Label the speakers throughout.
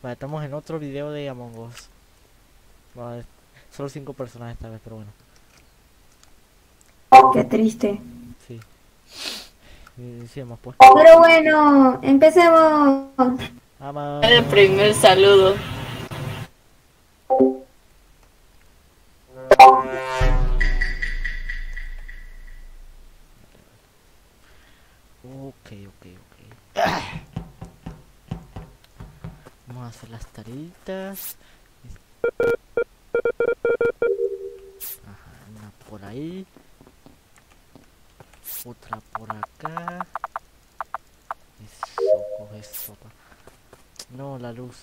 Speaker 1: Vale, estamos en otro video de Among Us. Vale, solo 5 personas esta vez, pero bueno.
Speaker 2: Qué triste.
Speaker 1: Sí. Decíamos pues.
Speaker 2: Pero bueno, empecemos.
Speaker 3: El
Speaker 1: Ama.
Speaker 3: primer saludo.
Speaker 1: Ok. Vamos a hacer las tareitas. Ajá, una por ahí. Otra por acá. Eso, coge sopa. No, la luz.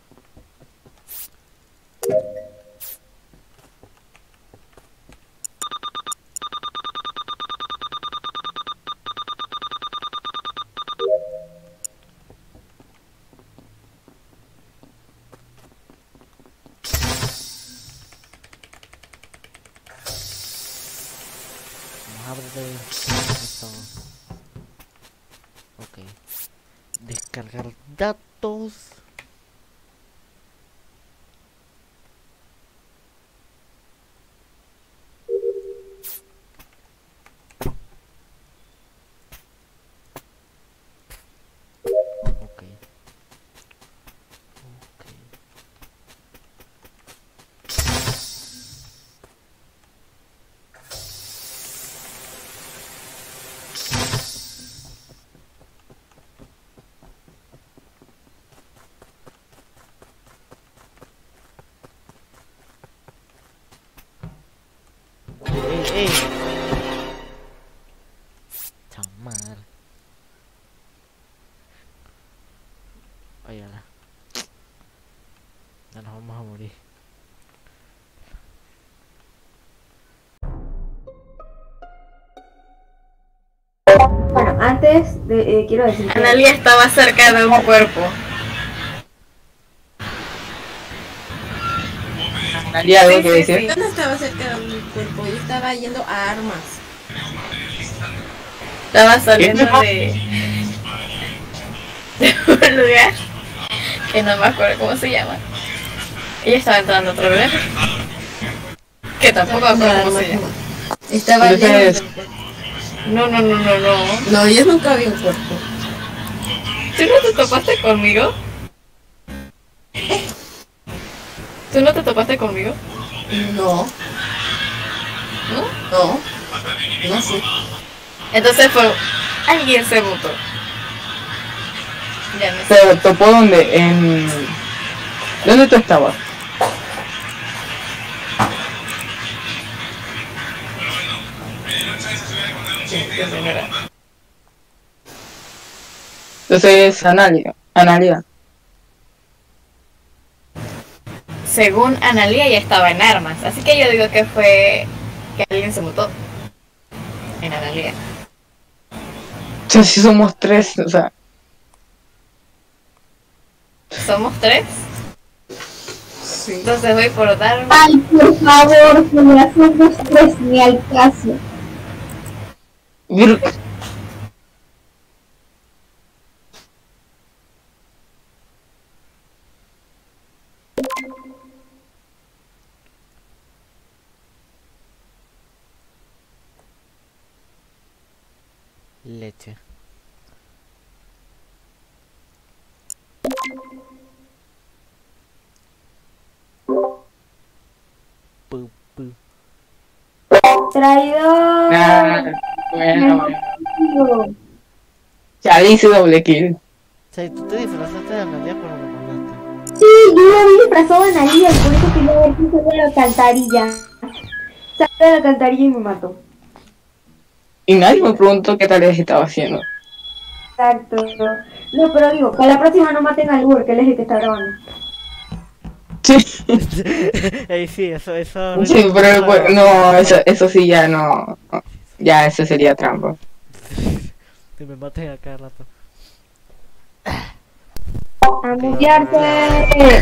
Speaker 1: Vamos a abrir esto. Ok. Descargar datos. Ok. ¡Ey! Chamar. Óyala. Ya nos vamos a morir.
Speaker 2: Bueno, antes de, quiero decir que
Speaker 3: Analia estaba cerca de un cuerpo.
Speaker 4: ¿Analia algo que decir?
Speaker 5: Yo no estaba cerca de mi cuerpo, yo estaba yendo a armas.
Speaker 3: Estaba saliendo de un lugar que no me acuerdo cómo se llama. Ella estaba entrando a otro lugar que tampoco me acuerdo cómo se llama.
Speaker 5: Estaba
Speaker 4: Entonces-
Speaker 5: yendo.
Speaker 3: No.
Speaker 5: No, yo nunca vi un cuerpo.
Speaker 3: ¿Tú no te topaste conmigo? ¿Tú no te topaste conmigo?
Speaker 5: No,
Speaker 3: ¿No?
Speaker 5: no, no sé.
Speaker 3: Entonces fue... Alguien se mutó. Ya no sé.
Speaker 4: ¿Pero topó dónde? ¿Dónde tú estabas? Entonces, Analia.
Speaker 3: Según Analia ya estaba en armas, así que yo digo que fue que alguien se mutó en Analia.
Speaker 4: O sea, si somos tres, o sea,
Speaker 3: ¿Somos tres?
Speaker 5: Sí.
Speaker 3: Entonces voy por Darwin.
Speaker 2: ay, por favor, que me hacemos tres ni al caso.
Speaker 4: vir-
Speaker 1: Leche. Pu.
Speaker 2: Traidor.
Speaker 4: bueno.
Speaker 2: Mendigo.
Speaker 4: Ya dice doble kill.
Speaker 1: O sea, tú te disfrazaste de Analia cuando me mandaste.
Speaker 2: Sí, yo lo vi disfrazado de Analia y por eso quería ver si salió de la alcantarilla. Salió de la alcantarilla y me mató.
Speaker 4: Y nadie me preguntó qué tareas estaba haciendo.
Speaker 2: Exacto. No, pero digo, que a la próxima no maten al Uber, que él es el que está grabando.
Speaker 4: Sí,
Speaker 1: Ey, sí, eso
Speaker 4: sí, pero pues, no, eso sí ya no. Ya, eso sería trampa.
Speaker 1: Que me maten a cada rato.
Speaker 2: ¡A mullarse!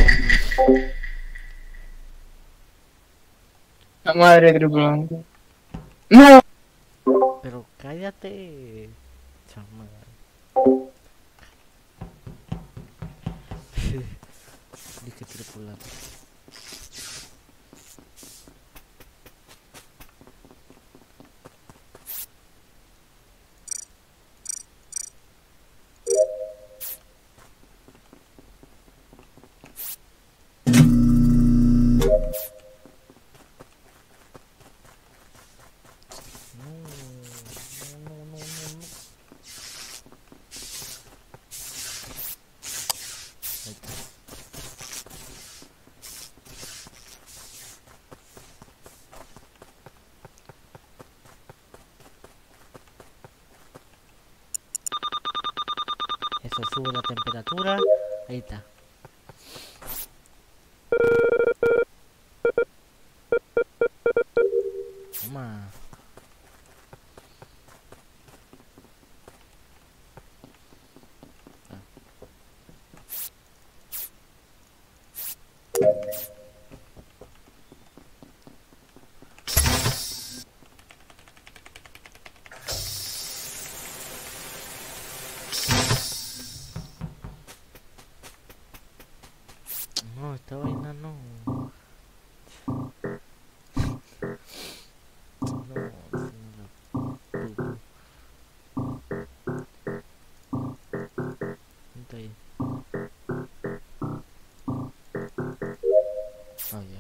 Speaker 4: La madre tripulante. No,
Speaker 1: Pero cállate. Chamar. Dije tripulante. Eso sube la temperatura. Ahí está. Toma. No, esta vaina no. No, puta. Está ahí. Oh, ya.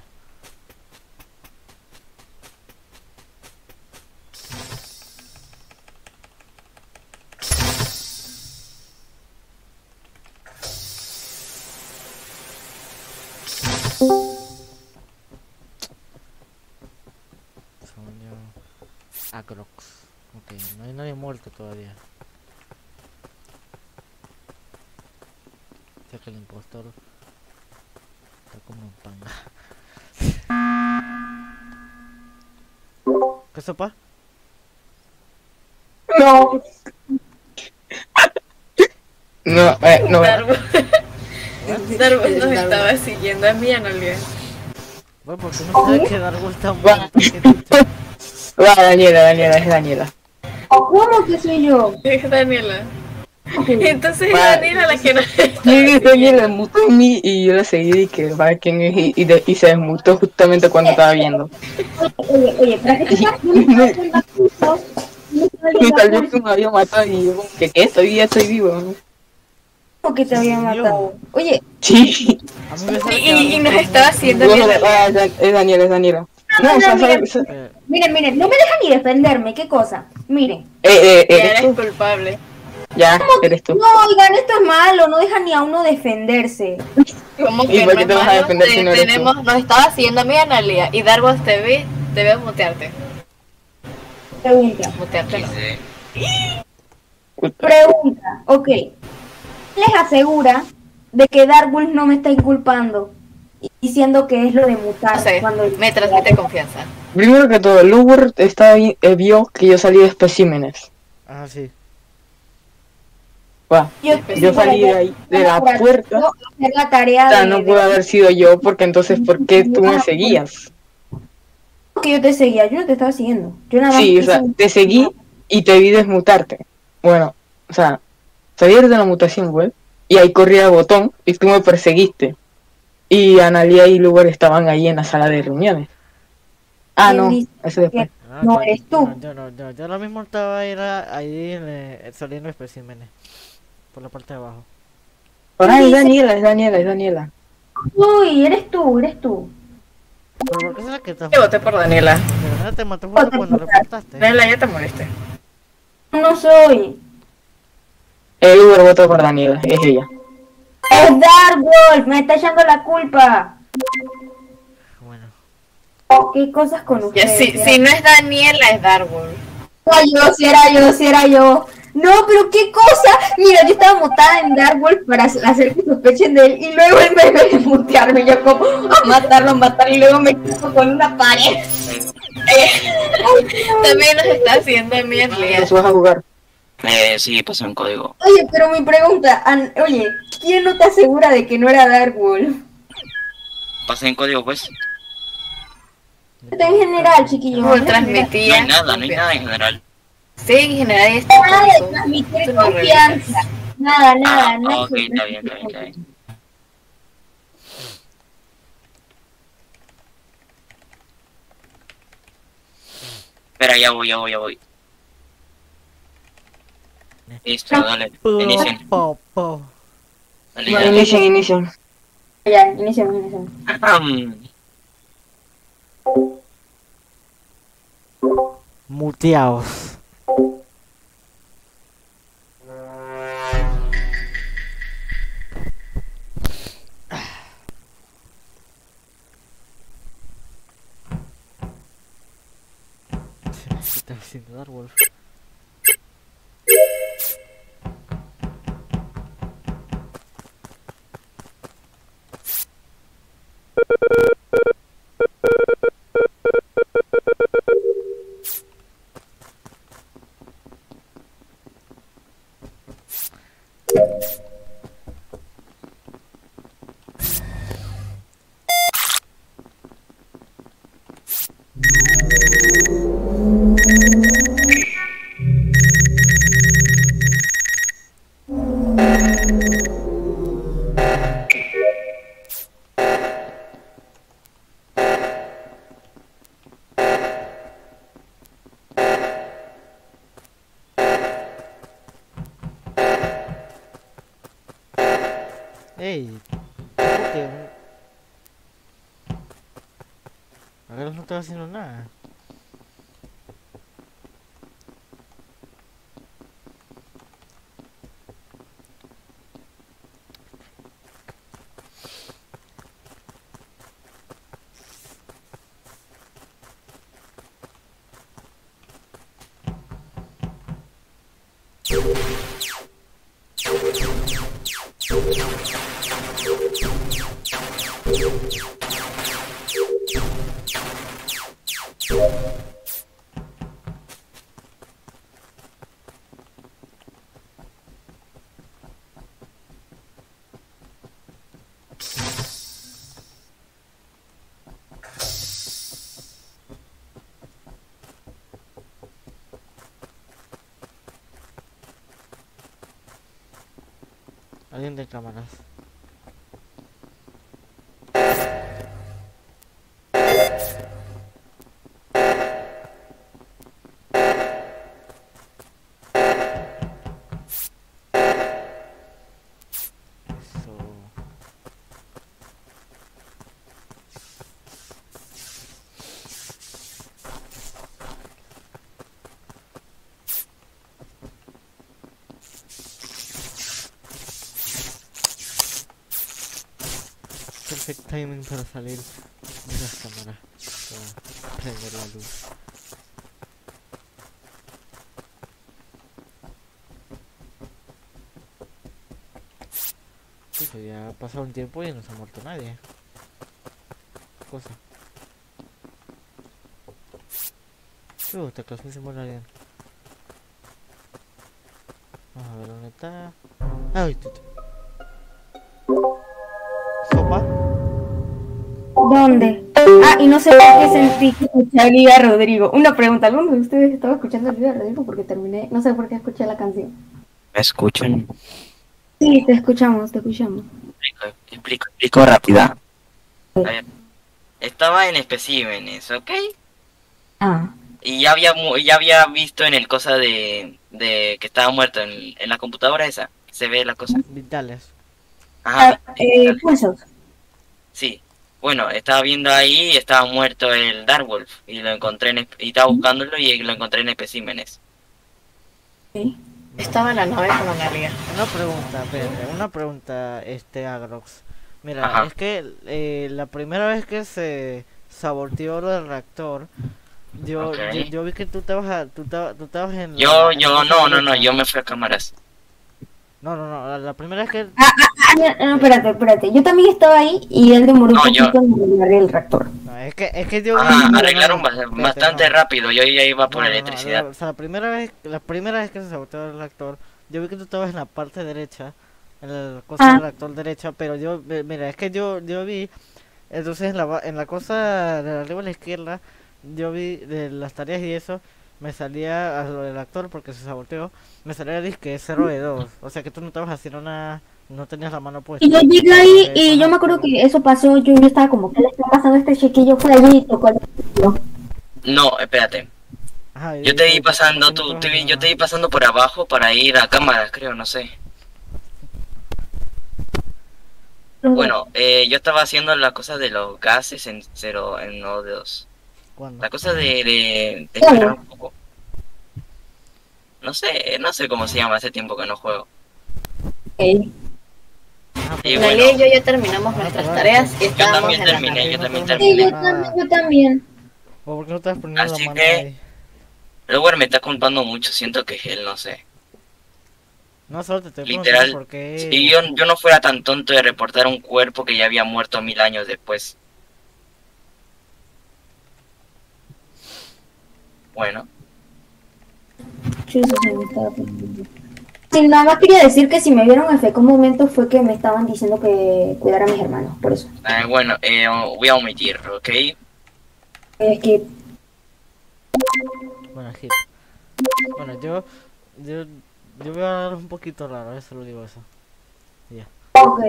Speaker 1: Sonido Acrox. Ok, no hay nadie muerto todavía. Ya que el impostor está como un panga. ¿Qué sopa?
Speaker 4: No. No, no.
Speaker 3: Darwin
Speaker 5: El
Speaker 3: nos
Speaker 5: Darwin.
Speaker 3: estaba siguiendo a mí, Analia.
Speaker 1: Bueno, porque no sabes que Darwin está muerto. ¿Qué chucha?
Speaker 4: Va, Daniela, es Daniela.
Speaker 2: ¿Cómo que soy yo?
Speaker 3: Es Daniela.
Speaker 2: Ok.
Speaker 3: Entonces es
Speaker 4: Va.
Speaker 3: Daniela la que nos está
Speaker 4: Sí, Daniela mutó en mí y yo la seguí y que va quién es y se desmutó justamente cuando estaba viendo.
Speaker 2: Oye, para que te sepas, yo me estaba viendo a curso, me estaba
Speaker 4: Y
Speaker 2: viendo a
Speaker 4: salió que
Speaker 2: curso
Speaker 4: me había matado y yo como que ¿qué? Todavía estoy vivo, ¿no?
Speaker 2: que te había matado. Oye,
Speaker 4: Sí.
Speaker 1: A mí me sale que
Speaker 3: y
Speaker 1: Darwin
Speaker 3: nos
Speaker 1: está
Speaker 3: estaba
Speaker 1: muerto.
Speaker 3: haciendo
Speaker 4: No,
Speaker 3: bien.
Speaker 4: es Daniela, es Daniela. No, o sea,
Speaker 2: miren,
Speaker 4: ¿sabes?
Speaker 2: miren, no me dejan ni defenderme, ¿qué cosa? Miren.
Speaker 3: Ya
Speaker 4: ¿Eres
Speaker 3: eres
Speaker 4: tú?
Speaker 3: culpable.
Speaker 4: Ya, eres tú.
Speaker 2: No, oigan, esto es malo, no dejan ni a uno defenderse.
Speaker 3: ¿Cómo
Speaker 4: ¿Y
Speaker 3: que
Speaker 4: por
Speaker 3: no
Speaker 4: qué
Speaker 3: es
Speaker 4: te vas a
Speaker 3: malo?
Speaker 4: defender si no eres tú?
Speaker 3: Nos estaba siguiendo a mí, Analia. Y Darwin te ve mutearte.
Speaker 2: Pregunta,
Speaker 3: Mutearte no.
Speaker 2: pregunta, ok. Les asegura de que Darwin no me está inculpando y diciendo que es lo de mutar
Speaker 3: No sé,
Speaker 2: cuando
Speaker 3: me transmite confianza.
Speaker 4: Primero que todo, Luger vio que yo salí de especímenes.
Speaker 1: Ah, sí.
Speaker 4: Va, yo salí de ahí, de la puerta.
Speaker 2: hacer la tarea
Speaker 4: O sea, no pudo haber sido yo porque entonces, ¿por qué tú me seguías?
Speaker 2: que yo te seguía, yo no te estaba siguiendo. Yo nada más
Speaker 4: Sí, o sea, te seguí y te vi desmutarte. Bueno, o sea, salir de la mutación web y ahí corría el botón y tú me perseguiste. Y Analia y Lugar estaban ahí en la sala de reuniones. Ah,
Speaker 2: ¿Quién
Speaker 4: no,
Speaker 2: dice
Speaker 4: eso después.
Speaker 1: Ah,
Speaker 2: No
Speaker 1: yo-
Speaker 2: eres tú.
Speaker 1: Yo ahora mismo estaba ahí saliendo especímenes. Por la parte de abajo.
Speaker 4: Ahora es Daniela.
Speaker 2: Uy, eres tú.
Speaker 1: ¿Pero por qué será que estás
Speaker 3: Yo voté por Daniela.
Speaker 1: De verdad te mató justo cuando reportaste.
Speaker 3: Daniela, ya te moriste.
Speaker 2: No soy.
Speaker 4: El Lugar votó por Daniela, es ella.
Speaker 2: Es Darkwolf, me está echando la culpa.
Speaker 1: Bueno.
Speaker 2: ¿Qué cosas con
Speaker 3: Ya,
Speaker 2: ustedes?
Speaker 3: si no es Daniela, es Darwin.
Speaker 2: Si era yo. No, pero qué cosa. Mira, yo estaba mutada en Darkwolf para hacer que sospechen de él. Y luego él me ve mutearme. Yo como a matarlo. Y luego me quedo con una pared.
Speaker 3: También nos está haciendo a mí, Analia.
Speaker 4: ¿Nos vas a jugar?
Speaker 6: Sí, pasó un código.
Speaker 2: Oye, pero mi pregunta, oye, ¿quién no te asegura de que no era Darkwolf?
Speaker 6: Pasé en código, pues.
Speaker 2: Está en general, chiquillos.
Speaker 3: Como
Speaker 6: No
Speaker 3: transmitía.
Speaker 6: hay nada en general.
Speaker 3: Sí, en general es
Speaker 2: Nada de transmitir confianza. Nada.
Speaker 6: Ah, ok, está bien. Espera, ya voy. Listo, dale. Inicien.
Speaker 1: Po.
Speaker 6: Dale,
Speaker 4: Bueno,
Speaker 6: ya.
Speaker 4: inician.
Speaker 2: Ya, iniciamos.
Speaker 1: Muteaos. ¿Qué está haciendo Darwolf? Ey, ¿cómo que? Ahora no estaba haciendo nada. Alguien de cámaras. Eso. Perfect timing para salir de las cámaras. Para prender la luz. Sí, pues ya ha pasado un tiempo y no se ha muerto nadie. Cosa. Te clasifico sin morir alguien. Vamos a ver dónde está. Ay, sopa.
Speaker 2: ¿Dónde? Ah, y no sé por qué sentí que escuché a Olivia Rodrigo. Una pregunta, ¿alguno de ustedes estaba escuchando a Olivia Rodrigo? Porque terminé, no sé por qué escuché la canción.
Speaker 6: ¿Me escuchan?
Speaker 2: Sí, te escuchamos.
Speaker 6: Explico rápida. A ver, estaba en especímenes, ¿ok?
Speaker 2: Ah.
Speaker 6: Y ya había visto en el cosa de que estaba muerto en la computadora esa. Se ve la cosa.
Speaker 1: Vitales.
Speaker 6: Ajá.
Speaker 2: Pulsos.
Speaker 6: Sí. Bueno, estaba viendo ahí y estaba muerto el Darkwolf. Y lo encontré y estaba buscándolo y lo encontré en especímenes.
Speaker 2: Sí.
Speaker 3: Estaba en la nave con Analia.
Speaker 1: Una pregunta, Agrox. Mira,
Speaker 6: Ajá.
Speaker 1: es que la primera vez que se saboteó lo del reactor, yo vi que tú estabas en la...
Speaker 6: Yo
Speaker 1: en la
Speaker 6: yo me fui a cámaras.
Speaker 1: No, la primera vez que...
Speaker 2: No, espérate. Yo también estaba ahí y él demoró un poquito en arreglar el reactor.
Speaker 1: No, es que yo vi...
Speaker 6: Arreglaron
Speaker 1: Espérate,
Speaker 6: bastante
Speaker 1: no.
Speaker 6: rápido. Yo ya iba por
Speaker 1: No,
Speaker 6: electricidad.
Speaker 1: o sea, la primera vez que se saboteó el reactor, yo vi que tú estabas en la parte derecha, en la cosa del reactor derecha, pero mira, es que yo vi, entonces en la cosa de arriba a la izquierda, yo vi de las tareas y eso, me salía a lo del actor porque se saboteó, me salía disque 0 de 2, o sea que tú no estabas haciendo nada, no tenías la mano puesta.
Speaker 2: Y yo llegué ahí y yo me acuerdo que eso pasó, yo estaba como, ¿qué le está pasando a este chiquillo? Fue allí y tocó el...
Speaker 6: No, espérate.
Speaker 1: Ajá,
Speaker 6: Yo te vi
Speaker 1: ¿qué
Speaker 6: pasando,
Speaker 1: no estabas
Speaker 6: yo te
Speaker 1: haciendo
Speaker 6: vi pasando por abajo para ir a cámaras, creo, no sé. Bueno, yo estaba haciendo las cosas de los gases en cero, en O2.
Speaker 1: ¿Cuándo?
Speaker 6: La cosa de esperar un poco. No sé cómo se llama, hace tiempo que no juego.
Speaker 2: Ok.
Speaker 1: Ah,
Speaker 6: Y
Speaker 1: pero
Speaker 6: bueno,
Speaker 3: Nalia y yo ya terminamos
Speaker 1: ah,
Speaker 3: nuestras
Speaker 1: pero
Speaker 3: tareas y
Speaker 6: yo
Speaker 3: estábamos
Speaker 6: también
Speaker 3: en la
Speaker 6: terminé,
Speaker 3: nave.
Speaker 6: yo también
Speaker 2: Sí,
Speaker 6: terminé.
Speaker 2: yo también.
Speaker 1: ¿por qué no estás poniendo la
Speaker 6: Así
Speaker 1: mano
Speaker 6: que,
Speaker 1: ahí?
Speaker 6: luego me está culpando mucho, siento que es él, no sé.
Speaker 1: No, solo te estoy preguntando
Speaker 6: Literal,
Speaker 1: por
Speaker 6: si
Speaker 1: qué.
Speaker 6: yo no fuera tan tonto de reportar un cuerpo que ya había muerto 1000 años después. Bueno,
Speaker 2: Jesus, me estaba perdiendo. Sí, nada más quería decir que si me vieron en un momento fue que me estaban diciendo que cuidara a mis hermanos, por eso.
Speaker 6: bueno, voy a omitir, ¿ok?
Speaker 2: Es que,
Speaker 1: Bueno, hit. Bueno, yo, yo voy a dar un poquito raro, eso lo digo eso. Ya.
Speaker 2: ok.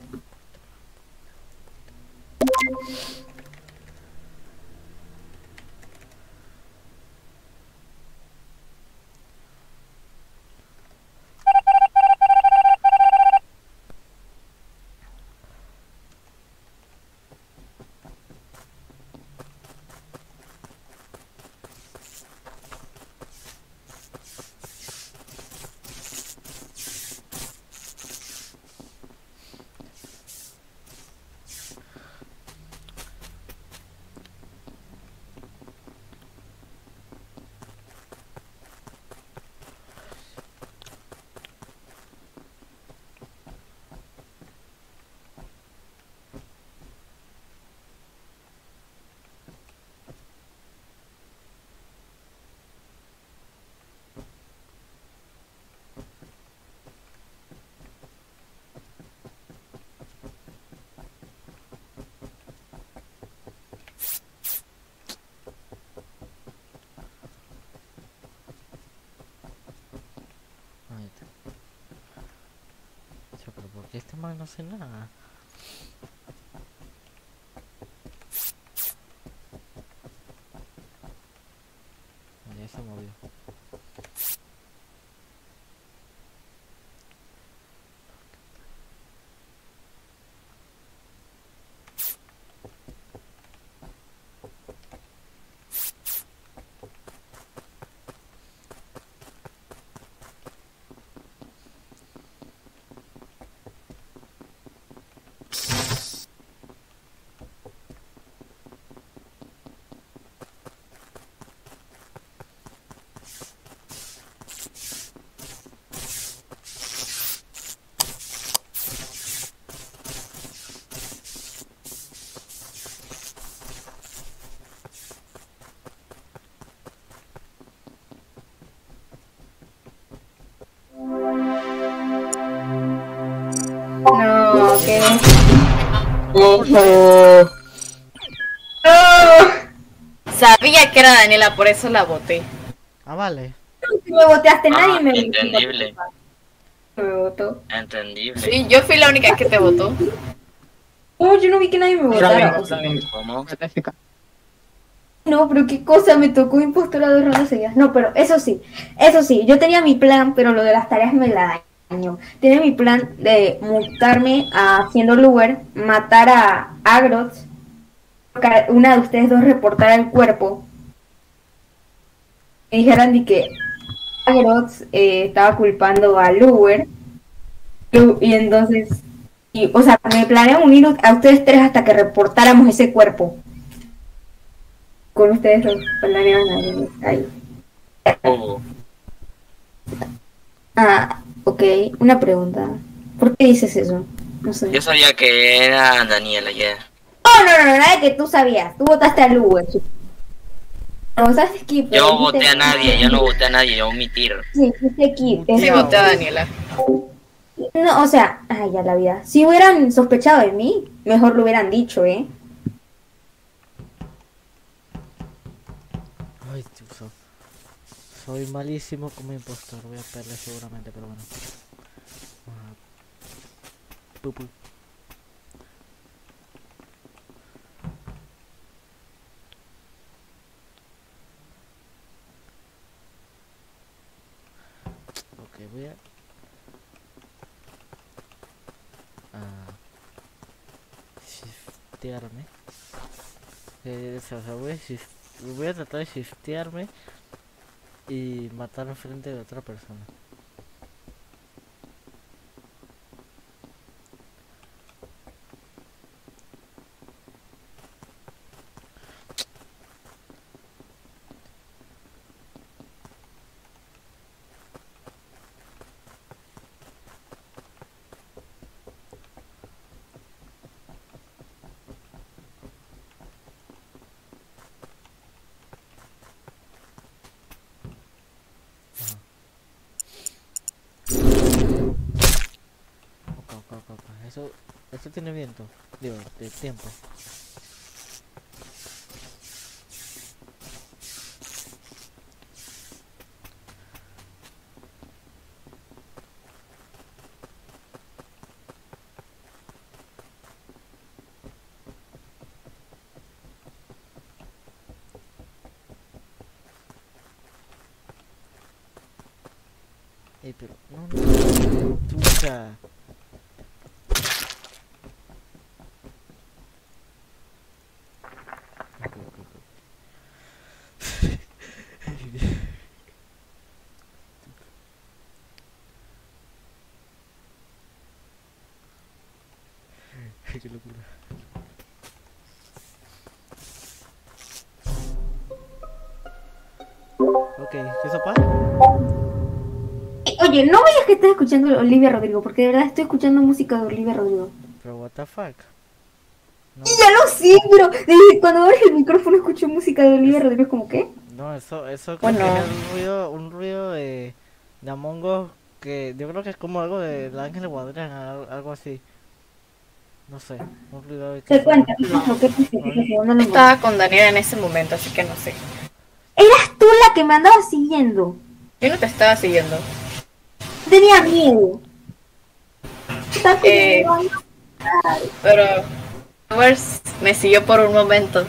Speaker 1: Ahí está. Che, pero ¿por qué este man no hace nada? Ya se movió.
Speaker 2: No, que.
Speaker 4: Ojo.
Speaker 3: Sabía que era Daniela, por eso la voté.
Speaker 1: Ah, vale.
Speaker 2: Si me voteaste, nadie me
Speaker 6: entendible,
Speaker 2: me votó.
Speaker 6: entendible.
Speaker 3: Sí, yo fui la única que te votó.
Speaker 2: No, yo no vi que nadie me votara. O sea,
Speaker 6: ¿Cómo?
Speaker 2: no, pero qué cosa, me tocó impostora 2 rondas seguidas. No, pero eso sí, yo tenía mi plan, pero lo de las tareas me la dañó. Tenía mi plan de mutarme haciendo Luger, matar a Agroth, que una de ustedes dos reportara el cuerpo. Me dijeran de que Agroth estaba culpando a Luger. Y entonces, o sea, me planeé unir a ustedes tres hasta que reportáramos ese cuerpo. Con ustedes dos planeaban ahí.
Speaker 6: Oh,
Speaker 2: Ah, ok, una pregunta. ¿Por qué dices eso? No sé.
Speaker 6: yo sabía que era Daniela ya.
Speaker 2: No, nada que tú sabías. Tú votaste a Luger. No, ¿sabes qué?
Speaker 6: Yo voté a nadie, yo no voté a nadie, yo omitir.
Speaker 2: Sí, dijiste Kip.
Speaker 3: Sí, voté a Daniela.
Speaker 2: No, o sea, ay, ya la vida. Si hubieran sospechado de mí, mejor lo hubieran dicho, ¿eh?
Speaker 1: Ay, Dios. Soy malísimo como impostor. Voy a perder seguramente, pero bueno. Ah, pupu. shiftearme. O sea, voy a tratar de shiftearme y matar enfrente de otra persona. Opa. Eso tiene viento. Digo, de tiempo. Pero no. Chucha. Qué locura. Ok, ¿qué sopa?
Speaker 2: Oye, no me digas que estás escuchando a Olivia Rodrigo, porque de verdad estoy escuchando música de Olivia Rodrigo.
Speaker 1: Pero what the fuck. No,
Speaker 2: Y ya lo sé, pero desde cuando abres el micrófono escucho música de Olivia Rodrigo, ¿como qué?
Speaker 1: no, eso creo
Speaker 3: Bueno.
Speaker 1: que es un ruido de Among Us que yo creo que es como algo de Ángel Guadrián, algo así. No sé, un ruido de
Speaker 2: Te cuenta,
Speaker 1: que
Speaker 2: ¿qué pasó? ¿Qué pasó? ¿Dónde lo encontré?
Speaker 3: Estaba con Daniel en ese momento, así que no sé.
Speaker 2: Eras tú la que me andaba siguiendo.
Speaker 3: Yo no te estaba siguiendo.
Speaker 2: Tenía miedo. Estaba
Speaker 3: Eh,
Speaker 2: como-
Speaker 3: Pero Powers me siguió por un momento.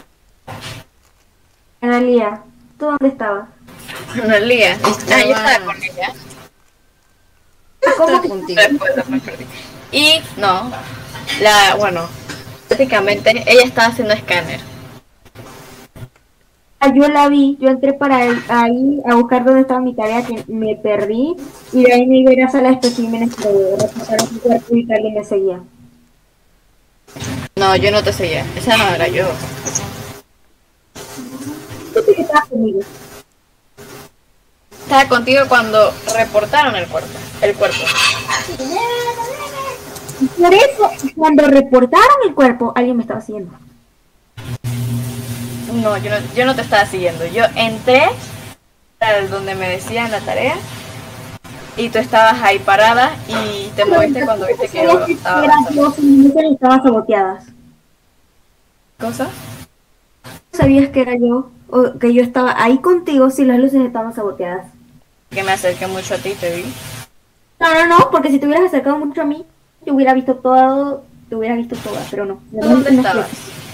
Speaker 2: Analia, ¿tú dónde estabas?
Speaker 3: No lía. Yo estaba con ella.
Speaker 2: ¿Cómo que
Speaker 5: contigo.
Speaker 3: Después me perdí. Y no, bueno, prácticamente ella estaba haciendo escáner.
Speaker 2: yo la vi? Yo entré para ahí a buscar dónde estaba mi tarea, que me perdí, y de ahí me iba a ir a sala de especímenes que repasaron mi cuerpo y alguien me seguía.
Speaker 3: No, yo no te seguía. Esa no era yo.
Speaker 2: ¿Tú que estabas conmigo?
Speaker 3: Estaba contigo cuando reportaron el cuerpo.
Speaker 2: Por eso, cuando reportaron el cuerpo, alguien me estaba siguiendo.
Speaker 3: No, yo no te estaba siguiendo. Yo entré al donde me decían la tarea y tú estabas ahí parada y te moviste cuando viste que yo estaba
Speaker 2: Eran
Speaker 3: avanzando.
Speaker 2: 2 minutos y estaban saboteadas.
Speaker 3: ¿Cosa?
Speaker 2: ¿Sabías que era yo? O que yo estaba ahí contigo si las luces estaban saboteadas.
Speaker 3: Que me acerqué mucho a ti y te vi.
Speaker 2: No, porque si te hubieras acercado mucho a mí, te hubiera visto todo, pero no.
Speaker 3: ¿Dónde
Speaker 2: No
Speaker 3: estabas?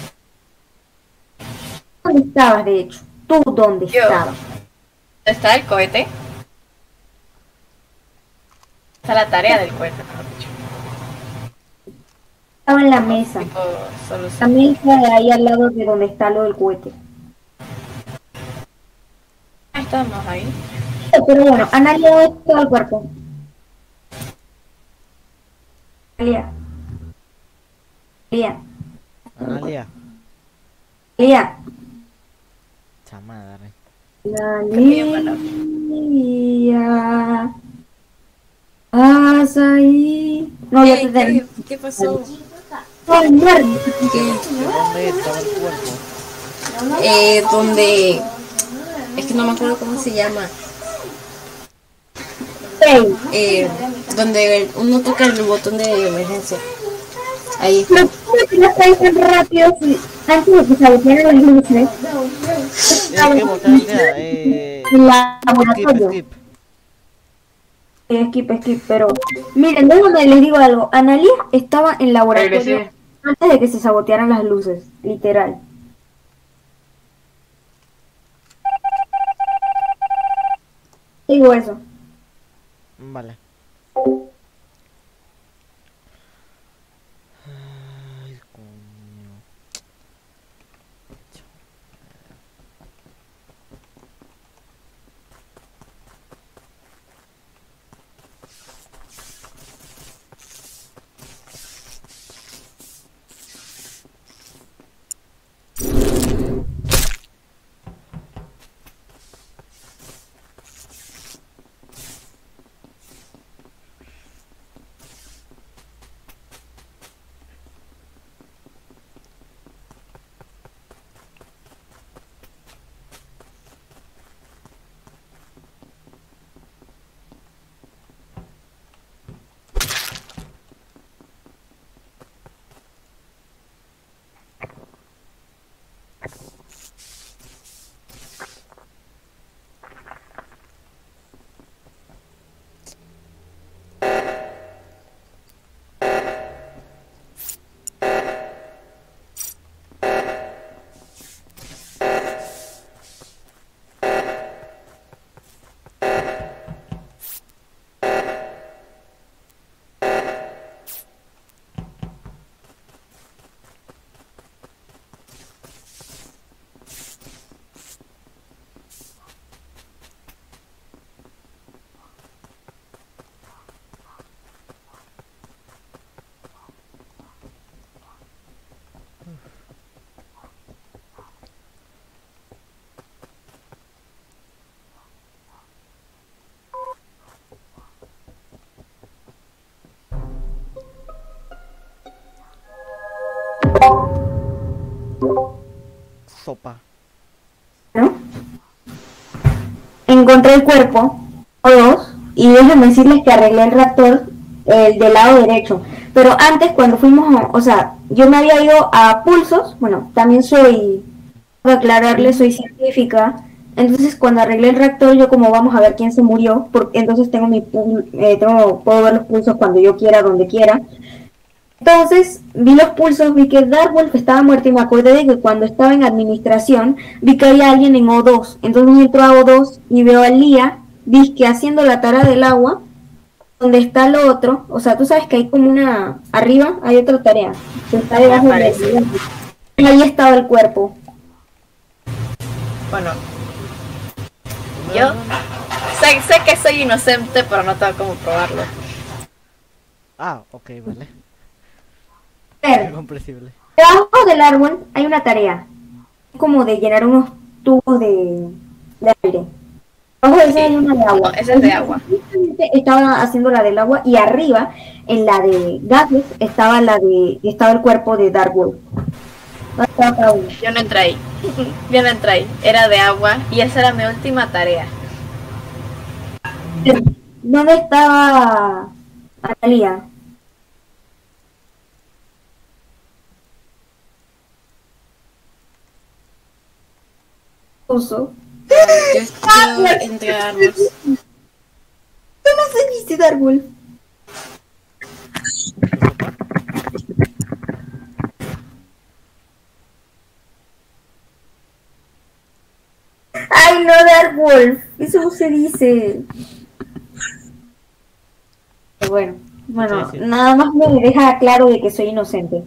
Speaker 2: ¿Dónde estabas, de hecho? ¿Tú dónde
Speaker 3: Yo.
Speaker 2: estabas?
Speaker 3: ¿Dónde está el cohete? Está la tarea del cohete, mejor dicho.
Speaker 2: Estaba en la mesa.
Speaker 3: Tipo,
Speaker 2: La
Speaker 3: solución.
Speaker 2: mesa de ahí al lado de donde está lo del cohete.
Speaker 3: Estamos ahí.
Speaker 2: Pero bueno, Analia, todo el cuerpo. Analia.
Speaker 1: Analia.
Speaker 2: Analia.
Speaker 1: Chamadre.
Speaker 2: Analia. Pasa ahí. No, ya te tengo.
Speaker 5: ¿Qué pasó?
Speaker 2: Ay, muerto.
Speaker 1: ¿Dónde estaba el cuerpo?
Speaker 5: Donde... Es que no me acuerdo cómo se llama. Donde uno toca el botón de emergencia. Ahí está.
Speaker 2: No puedo que tan rápido si antes de que se abrieran las luces.
Speaker 1: ¿Qué botar?
Speaker 2: En la laboratorio.
Speaker 1: Skip.
Speaker 2: Skip, pero miren, déjenme les digo algo. Analia estaba en laboratorio
Speaker 4: Regresé.
Speaker 2: antes de que se sabotearan las luces, literal. Digo eso.
Speaker 1: Vale. Ay, coño. Sopa.
Speaker 2: ¿no? Encontré el cuerpo, o dos, y déjenme decirles que arreglé el reactor del lado derecho. Pero antes, cuando fuimos, o sea, yo me había ido a pulsos, bueno, también soy, para aclararles, soy científica. Entonces, cuando arreglé el reactor, yo como vamos a ver quién se murió, porque entonces tengo puedo ver los pulsos cuando yo quiera, donde quiera. Entonces vi los pulsos, vi que Darkwolf estaba muerto y me acordé de que cuando estaba en administración vi que había alguien en O2. Entonces entro a O2 y veo a Lía, disque haciendo la tara del agua, donde está lo otro. O sea, tú sabes que hay como una... Arriba hay otra tarea. Que está debajo de... Y ahí estaba el cuerpo.
Speaker 3: Bueno, yo sé que soy inocente, pero no tengo cómo probarlo.
Speaker 1: Ah, ok, vale.
Speaker 2: Pero,
Speaker 1: Comprensible.
Speaker 2: debajo del árbol hay una tarea. Como de llenar unos tubos de aire. Debajo de esa hay una de agua.
Speaker 3: No, esa es de agua.
Speaker 2: Estaba haciendo la del agua y arriba, en la de gases, estaba estaba el cuerpo de Darkwolf. Estaba cada uno.
Speaker 3: Yo no entré ahí. Yo no entré ahí. Era de agua y esa era mi última tarea.
Speaker 2: ¿Dónde estaba Analia? Uso.
Speaker 5: Yo entré a armas.
Speaker 2: Tú no sé ni Darkwolf. Ay, no, Darkwolf. Eso no se dice. Bueno,
Speaker 1: Sí.
Speaker 2: nada más me deja claro de que soy inocente.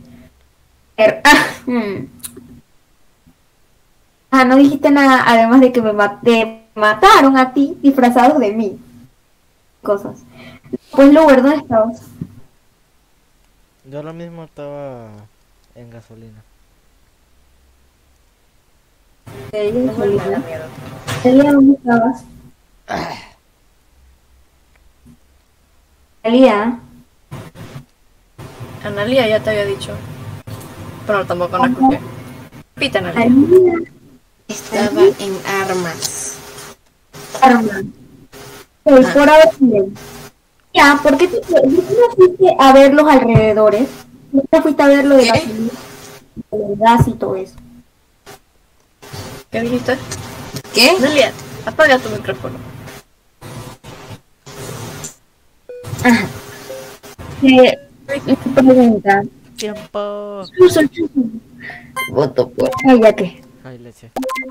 Speaker 2: No dijiste nada, además de que te mataron a ti disfrazados de mí. Cosas. Pues, Lower, ¿dónde estabas?
Speaker 1: Yo ahora mismo estaba en gasolina.
Speaker 3: No me da miedo.
Speaker 2: Elia, ¿dónde estabas? Elia.
Speaker 3: Analia ya te había dicho. Pero tampoco no escuché. Repite, Analia.
Speaker 2: Elia.
Speaker 5: Estaba en armas.
Speaker 2: Arma. Por ahora bien. Ya, ¿por qué no fuiste a ver los alrededores? ¿Por qué no fuiste a ver lo de
Speaker 5: ¿Qué?
Speaker 2: el gas y todo eso?
Speaker 3: ¿Qué dijiste?
Speaker 5: ¿Qué?
Speaker 3: Analia, apaga tu micrófono.
Speaker 2: Ajá. Pregunta.
Speaker 1: ¡Tiempo!
Speaker 2: Voto por... Cállate.
Speaker 1: Ay, leche.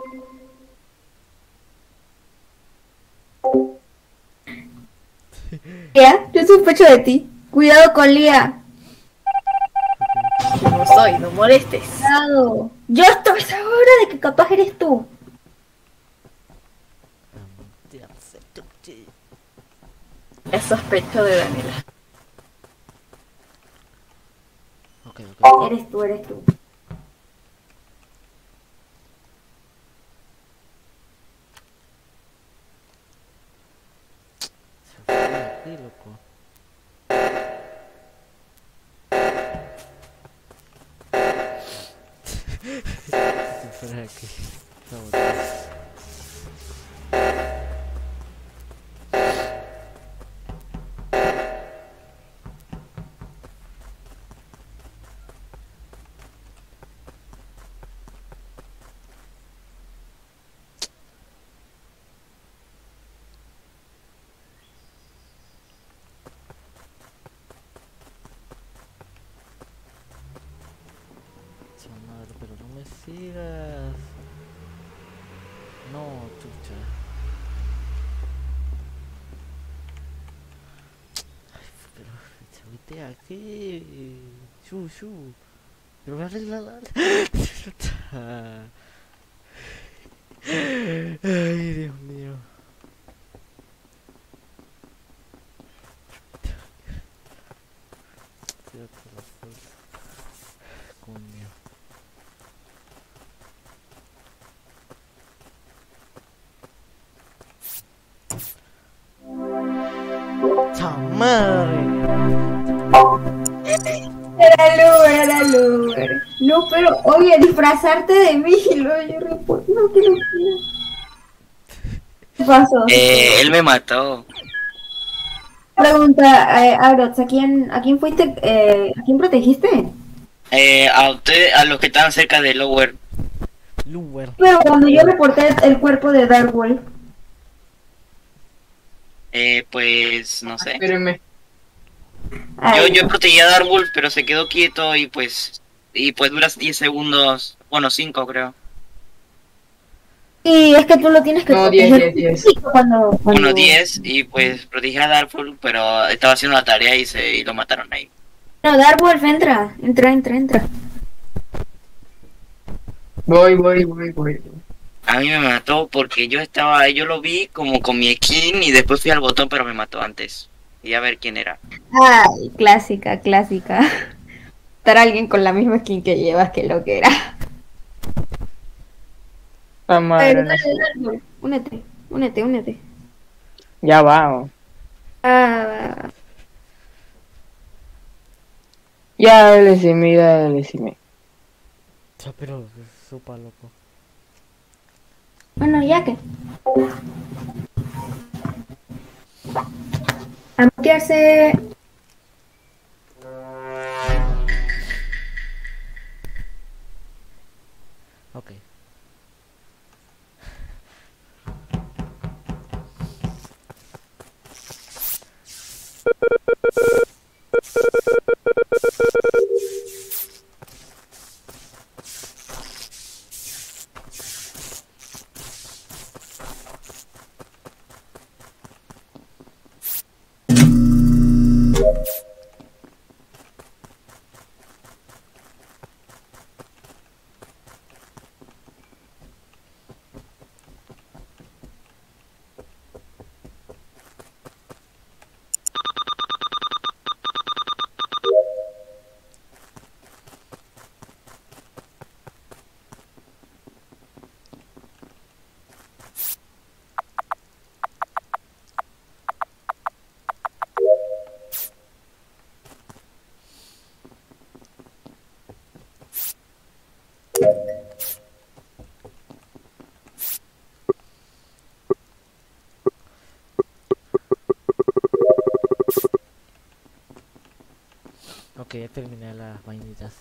Speaker 2: Lía, yo sospecho de ti. Cuidado con Lía.
Speaker 3: Yo no soy, no molestes.
Speaker 2: Cuidado. Yo estoy segura de que capaz eres tú.
Speaker 3: Es sospecho de Daniela.
Speaker 1: Ok.
Speaker 2: Eres tú, eres tú.
Speaker 1: Se fue aquí, loco. Si fuera aquí. No, me sigas. No, chucha. Ay, pero chavite aquí. Shu. Pero me arregla la... Ay, Dios mío. Tírate la fuerza. Coño. ¡Chamadre!
Speaker 2: Era Luber. No, pero, oye, disfrazarte de mí, lo yo reporto. No, que no quiero. ¿Qué pasó?
Speaker 6: Él me mató.
Speaker 2: Pregunta, Arox, a quién fuiste, a quién protegiste?
Speaker 6: A usted, a los que estaban cerca de Lower.
Speaker 1: Luber.
Speaker 2: Pero cuando yo reporté el cuerpo de Darkwolf.
Speaker 6: Pues no sé.
Speaker 4: Espérenme.
Speaker 6: Yo protegí a Darwolf, pero se quedó quieto y pues dura 10 segundos, bueno 5 creo.
Speaker 2: Y es que tú lo tienes que
Speaker 4: No,
Speaker 2: proteger
Speaker 4: 10.
Speaker 2: cuando...
Speaker 6: Bueno 10 y pues protegí a Darwolf, pero estaba haciendo la tarea y lo mataron ahí.
Speaker 2: No, Darkwolf, entra.
Speaker 4: Voy.
Speaker 6: A mí me mató porque yo lo vi como con mi skin y después fui al botón, pero me mató antes. Y a ver quién era.
Speaker 2: Ay, clásica. Estar alguien con la misma skin que llevas, que lo que era.
Speaker 4: La madre.
Speaker 2: Dale, Darkwolf, únete.
Speaker 4: Ya vamos.
Speaker 2: Ah,
Speaker 4: Ya, decime.
Speaker 1: Ya, pero sopa, loco.
Speaker 2: bueno, ya que. A mutearse.
Speaker 1: Ok. Ok, ya terminé las vainitas.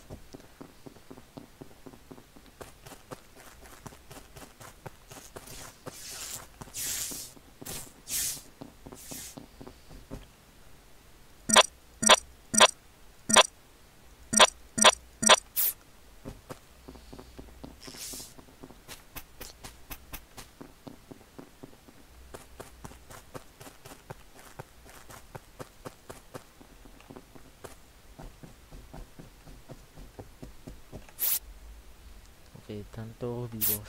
Speaker 1: Ok, están todos vivos.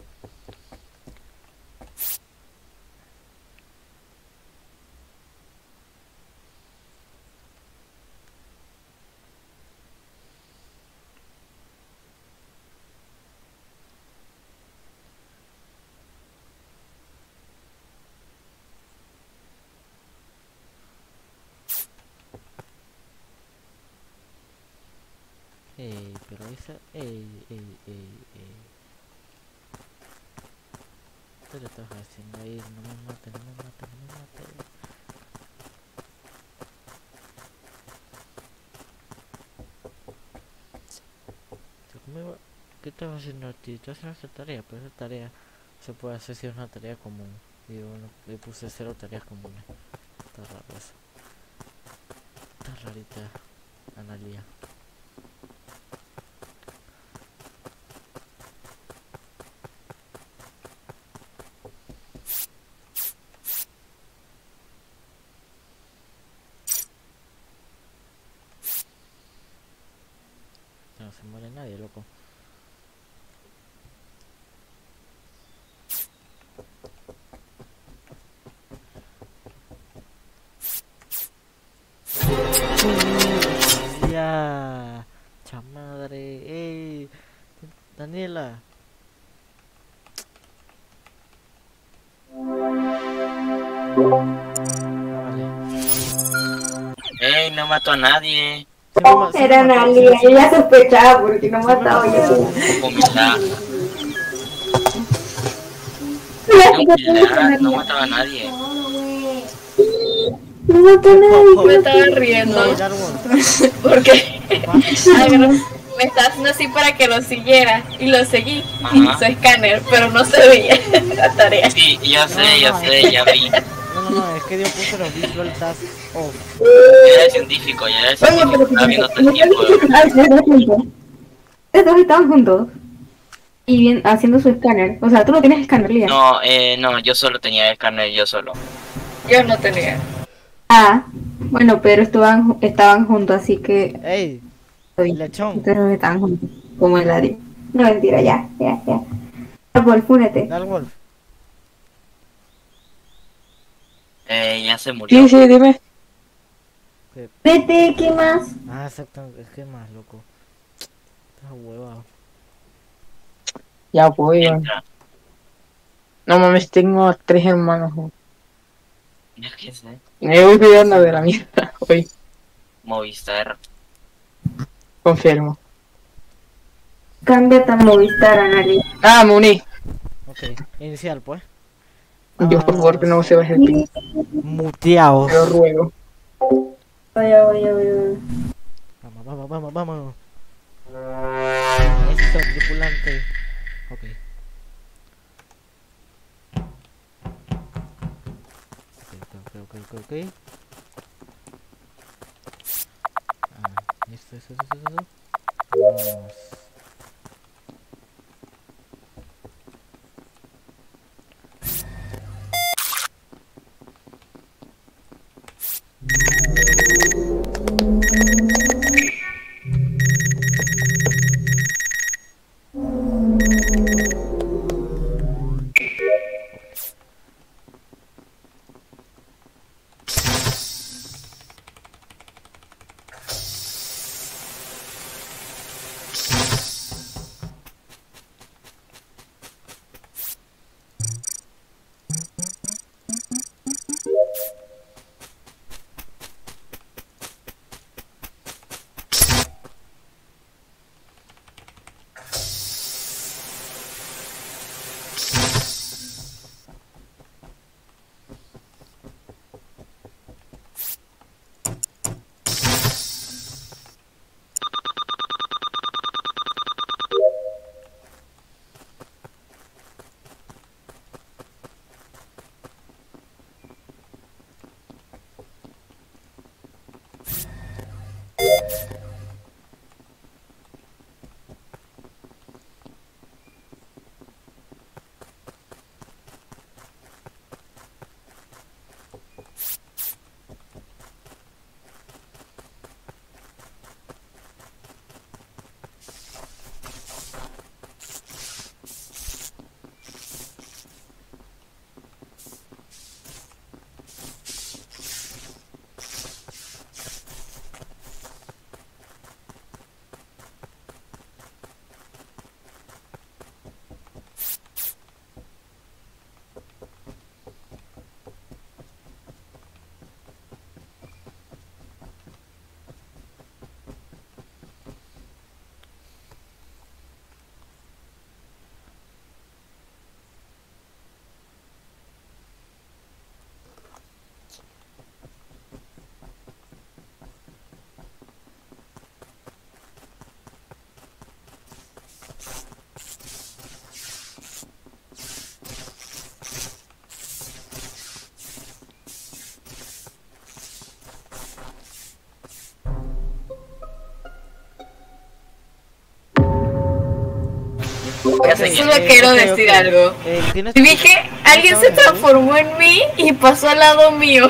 Speaker 1: Pero esa... ¿Qué le estás haciendo ahí? No me mates. ¿Qué estás haciendo aquí? Estás haciendo esa tarea, pero esa tarea se puede hacer si es una tarea común. Y bueno, le puse 0 tareas comunes. Está raro eso. Está rarita, Analia. no se muere nadie, loco. Ya, chamadre, Daniela. Vale.
Speaker 6: No mató a nadie.
Speaker 2: Era Analia, yo ya sospechaba porque no mataba yo.
Speaker 6: Humildad. No mataba a nadie.
Speaker 2: No mató a nadie.
Speaker 3: Me estaba riendo. Porque me estaba haciendo así para que lo siguiera. Y lo seguí. Y
Speaker 6: Ajá.
Speaker 3: hizo escáner, pero no se veía la tarea.
Speaker 6: Sí, ya sé, ya vi.
Speaker 1: No, es que Dios puso los visual task off.
Speaker 6: Ya era científico, estaba viendo todo el tiempo.
Speaker 2: Ustedes dos estaban juntos. Y bien, haciendo su escáner. O sea, tú no tienes escáner, Lía.
Speaker 6: No, yo solo tenía escáner, yo solo.
Speaker 3: Yo no tenía.
Speaker 2: Ah, bueno, pero estaban juntos, así que.
Speaker 1: ¡Ey! Lechón.
Speaker 2: Ustedes no estaban juntos. Como el Adi. No, mentira, ya. Wolf, únete.
Speaker 1: Darwolf.
Speaker 6: Ya se murió.
Speaker 4: Sí, dime.
Speaker 2: Vete, ¿qué más?
Speaker 1: Ah, exacto, es que más, loco. Estás huevado.
Speaker 4: Ya voy.
Speaker 6: Entra.
Speaker 4: No mames, tengo a 3 hermanos.
Speaker 6: Ya que sé.
Speaker 4: Me voy cuidando de la mierda hoy.
Speaker 6: Movistar.
Speaker 4: Confirmo.
Speaker 2: Cámbiate a Movistar, Anali.
Speaker 4: Ah, me uní.
Speaker 1: Ok, inicial pues.
Speaker 4: Yo por favor que no se baje el ping.
Speaker 1: Muteados.
Speaker 4: Te lo ruego.
Speaker 2: Vaya.
Speaker 1: Vamos. Eso, tripulante. Ok. Ok. Eso. Vamos.
Speaker 3: Solo quiero decir algo.
Speaker 1: ¿tienes
Speaker 3: Vi que alguien se transformó en mí y pasó al lado mío.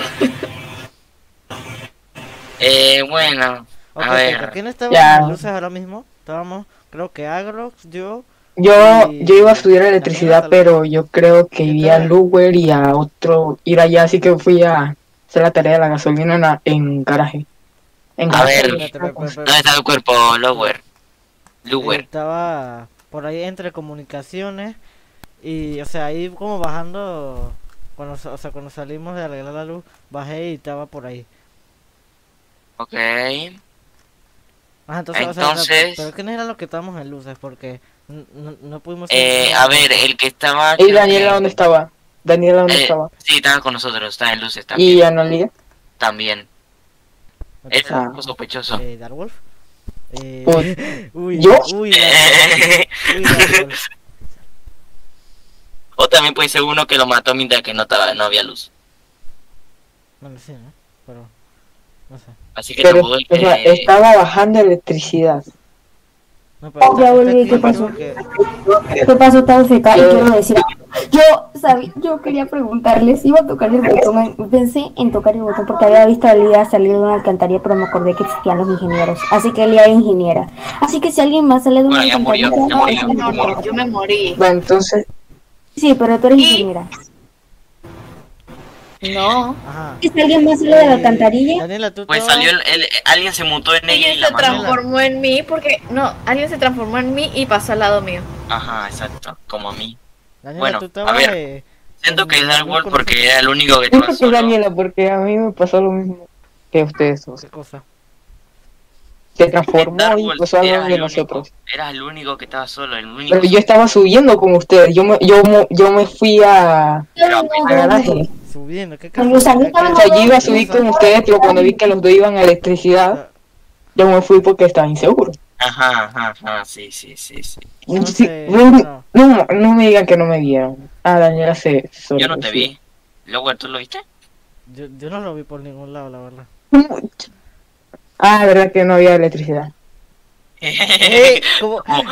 Speaker 6: Bueno,
Speaker 1: Ok,
Speaker 6: a ver.
Speaker 1: ¿quién está
Speaker 4: Ya.
Speaker 1: en luces ahora mismo? Estábamos, creo que Agrox,
Speaker 4: Yo iba a estudiar
Speaker 1: Daniela
Speaker 4: electricidad,
Speaker 1: Salud.
Speaker 4: pero yo creo que
Speaker 1: ¿Qué
Speaker 4: iría a
Speaker 1: tal?
Speaker 4: Luwer y a otro ir allá, así que fui a hacer la tarea de la gasolina en garaje. En
Speaker 6: A
Speaker 4: garaje.
Speaker 6: ver,
Speaker 1: Espérate,
Speaker 6: ¿dónde está el cuerpo, Lower? Lower.
Speaker 1: estaba por ahí entre comunicaciones y, o sea, ahí como bajando, o sea, cuando salimos de arreglar la luz, bajé y estaba por ahí.
Speaker 6: Ok.
Speaker 1: Ajá, entonces, o sea,
Speaker 6: Entonces,
Speaker 1: pero es que no era lo que estábamos en luces porque no pudimos
Speaker 6: a ver, el que estaba,
Speaker 4: ¿Y
Speaker 6: creo
Speaker 4: Daniela
Speaker 6: que...
Speaker 4: dónde estaba? ¿Daniela dónde estaba?
Speaker 6: Sí, estaba con nosotros, está en luces
Speaker 4: ¿Y
Speaker 6: también.
Speaker 4: Analia?
Speaker 6: También. Es
Speaker 4: Ah.
Speaker 6: algo sospechoso.
Speaker 1: Darwolf.
Speaker 4: Uy,
Speaker 1: Uy,
Speaker 4: ¿yo?
Speaker 1: uy, Darwolf. Uy, Darwolf.
Speaker 6: O también puede ser uno que lo mató mientras que no había luz.
Speaker 1: Bueno, sí, ¿no? Pero, no sé.
Speaker 6: Así que
Speaker 4: Pero,
Speaker 6: tampoco es
Speaker 4: o sea,
Speaker 6: que...
Speaker 4: estaba bajando electricidad.
Speaker 1: No, pero
Speaker 2: Ya volví,
Speaker 1: aquí
Speaker 2: ¿qué pasó?
Speaker 1: porque-
Speaker 2: ¿Qué pasó? Estaba feca y quiero decir, yo quería preguntarles, iba a tocar el botón, pensé en tocar el botón porque había visto a Lía salir de una alcantarilla, pero me acordé que existían los ingenieros, así que Lía era ingeniera. Así que si alguien más sale de una
Speaker 6: Bueno, ya murió,
Speaker 2: alcantarilla,
Speaker 6: ya murió.
Speaker 2: es una
Speaker 3: No, no,
Speaker 2: ingeniera.
Speaker 3: yo me morí.
Speaker 4: Bueno, entonces,
Speaker 2: Sí, pero tú eres
Speaker 3: Y-
Speaker 2: ingeniera.
Speaker 3: No.
Speaker 1: Ajá.
Speaker 2: Si alguien más sale de la alcantarilla,
Speaker 1: Daniela, tú
Speaker 6: Pues
Speaker 1: estabas-
Speaker 6: salió alguien se mutó en ella y
Speaker 3: Alguien
Speaker 6: la
Speaker 3: se
Speaker 6: mató.
Speaker 3: transformó en mí porque... No, alguien se transformó en mí y pasó al lado mío.
Speaker 6: Ajá, exacto, como a mí.
Speaker 1: Daniela,
Speaker 6: Bueno,
Speaker 1: tú
Speaker 6: a
Speaker 1: estabas,
Speaker 6: ver, siento que es
Speaker 1: en la luz
Speaker 6: Darkworld
Speaker 1: con
Speaker 6: porque
Speaker 1: nosotros.
Speaker 6: era el único que
Speaker 4: siento
Speaker 6: estaba
Speaker 4: que
Speaker 6: solo.
Speaker 4: Daniela, porque a mí me pasó lo mismo que a ustedes dos.
Speaker 1: ¿Qué cosa?
Speaker 4: Se transformó y
Speaker 6: Darkworld
Speaker 4: pasó algo
Speaker 6: eras
Speaker 4: de
Speaker 6: el único,
Speaker 4: nosotros.
Speaker 6: eras el único que estaba solo, el único
Speaker 4: Pero yo
Speaker 6: solo.
Speaker 4: estaba subiendo con ustedes. Yo me fui a
Speaker 6: Pero
Speaker 4: garaje.
Speaker 1: Subiendo, ¿qué
Speaker 2: O sea, yo estaba
Speaker 4: O sea, yo iba a subir con ustedes, pero cuando vi que los dos iban a electricidad, yo me fui porque estaba inseguro.
Speaker 6: Ajá, sí.
Speaker 1: No
Speaker 4: Sí,
Speaker 1: sé,
Speaker 4: no, no me digan que no me vieron. Ah, Daniela se
Speaker 6: Yo no te
Speaker 4: sorprendió.
Speaker 6: vi. Lower, ¿tú lo viste?
Speaker 1: yo no lo vi por ningún lado, la verdad.
Speaker 4: Ah, verdad que no había electricidad.
Speaker 1: ¿Cómo?
Speaker 6: No,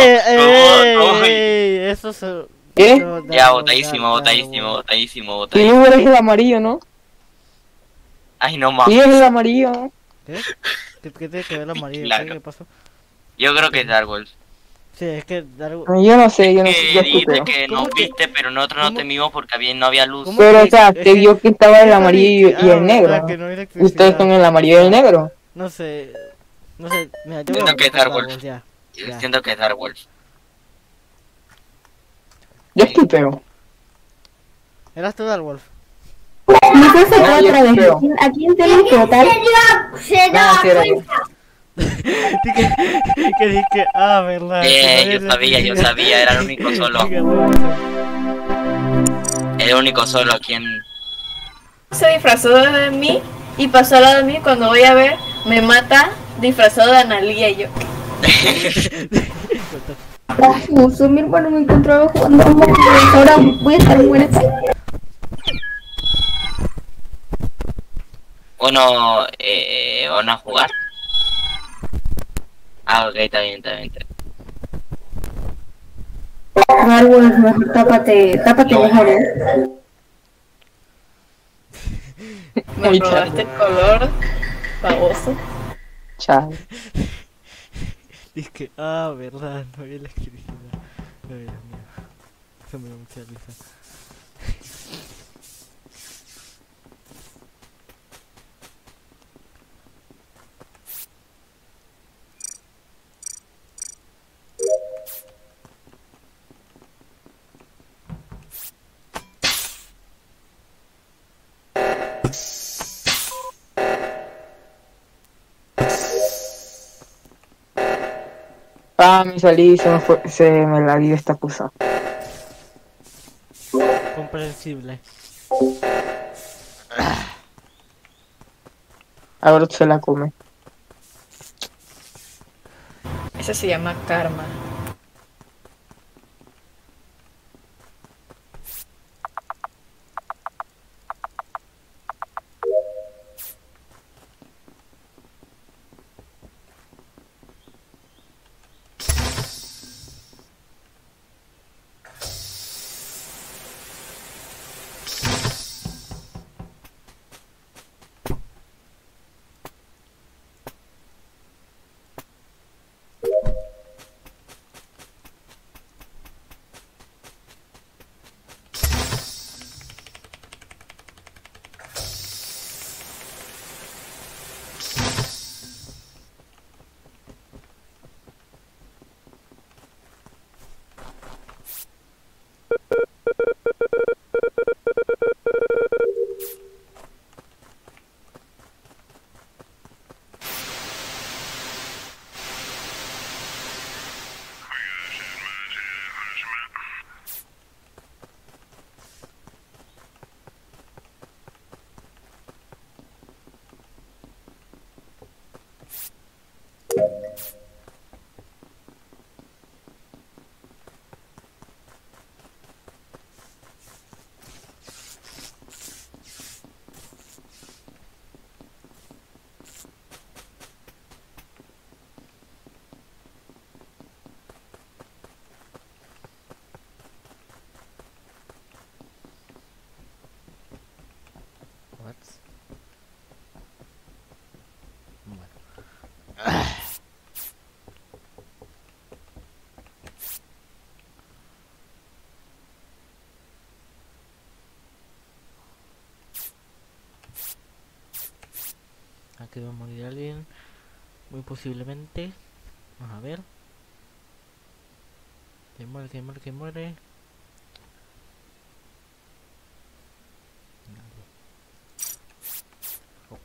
Speaker 1: Eso se...
Speaker 4: ¿Qué?
Speaker 1: no,
Speaker 6: Ya,
Speaker 1: Darwolf,
Speaker 6: botadísimo.
Speaker 4: Y no eres el amarillo, ¿no?
Speaker 6: Ay, no
Speaker 4: Sí,
Speaker 6: mames.
Speaker 4: es el amarillo, ¿no?
Speaker 1: ¿Qué? ¿Qué tiene que ver el amarillo?
Speaker 6: Claro.
Speaker 1: ¿Qué pasó?
Speaker 6: Yo creo que es Darkworld.
Speaker 1: Sí, es que Darwolf...
Speaker 4: Yo no sé, yo
Speaker 6: Que dijiste
Speaker 4: escucho.
Speaker 6: que
Speaker 1: ¿Cómo
Speaker 6: nos
Speaker 1: que-
Speaker 6: viste, pero nosotros no
Speaker 1: cómo-
Speaker 6: te vimos porque no había luz.
Speaker 1: ¿Cómo
Speaker 4: Pero,
Speaker 1: que-
Speaker 4: o sea,
Speaker 1: es
Speaker 4: te vio que estaba el
Speaker 1: yo
Speaker 4: amarillo
Speaker 1: sabía que-
Speaker 4: y el
Speaker 1: ah,
Speaker 4: negro.
Speaker 1: verdad, que no hay
Speaker 4: Ustedes
Speaker 1: electricidad.
Speaker 4: son el amarillo y el negro.
Speaker 1: No sé, mira, yo
Speaker 6: Siento
Speaker 1: voy a
Speaker 6: que es
Speaker 1: buscar
Speaker 6: Darwolf.
Speaker 1: Darwolf, ya. Ya.
Speaker 6: Siento que es Darkworld.
Speaker 4: Yo esquipeo.
Speaker 1: ¿Eras tú Darwolf?
Speaker 2: me fue feca
Speaker 4: No, yo
Speaker 2: otra vez.
Speaker 4: creo.
Speaker 2: ¿A quién tenemos que votar?
Speaker 4: Nada, sí era yo.
Speaker 1: que dije, verdad. que no había
Speaker 6: Yo
Speaker 1: electricidad.
Speaker 6: sabía, era el único solo.
Speaker 1: Dije, bueno,
Speaker 6: El único solo a quien...
Speaker 3: Se disfrazó de mí y pasó al lado de mí. Cuando voy a ver, me mata disfrazado de Analia y yo.
Speaker 2: Uso, mi hermano me encontraba jugando a Among Us. Ahora voy a estar muerta.
Speaker 6: Bueno, ¿van a jugar? Ah, ok, está bien.
Speaker 2: Darwolf, mejor tápate
Speaker 6: No.
Speaker 2: mejor,
Speaker 3: Me
Speaker 4: Ay,
Speaker 3: robaste el color baboso.
Speaker 4: Chao.
Speaker 1: dije, verdad, no había electricidad. Ay, Dios mío. Eso me dio mucha risa.
Speaker 4: Me salí y se me la dio esta cosa.
Speaker 1: Comprensible.
Speaker 4: Ahora se la come.
Speaker 3: Eso se llama karma.
Speaker 1: que va a morir alguien. Muy posiblemente. Vamos a ver. Que muere, que muere, que muere. Ok.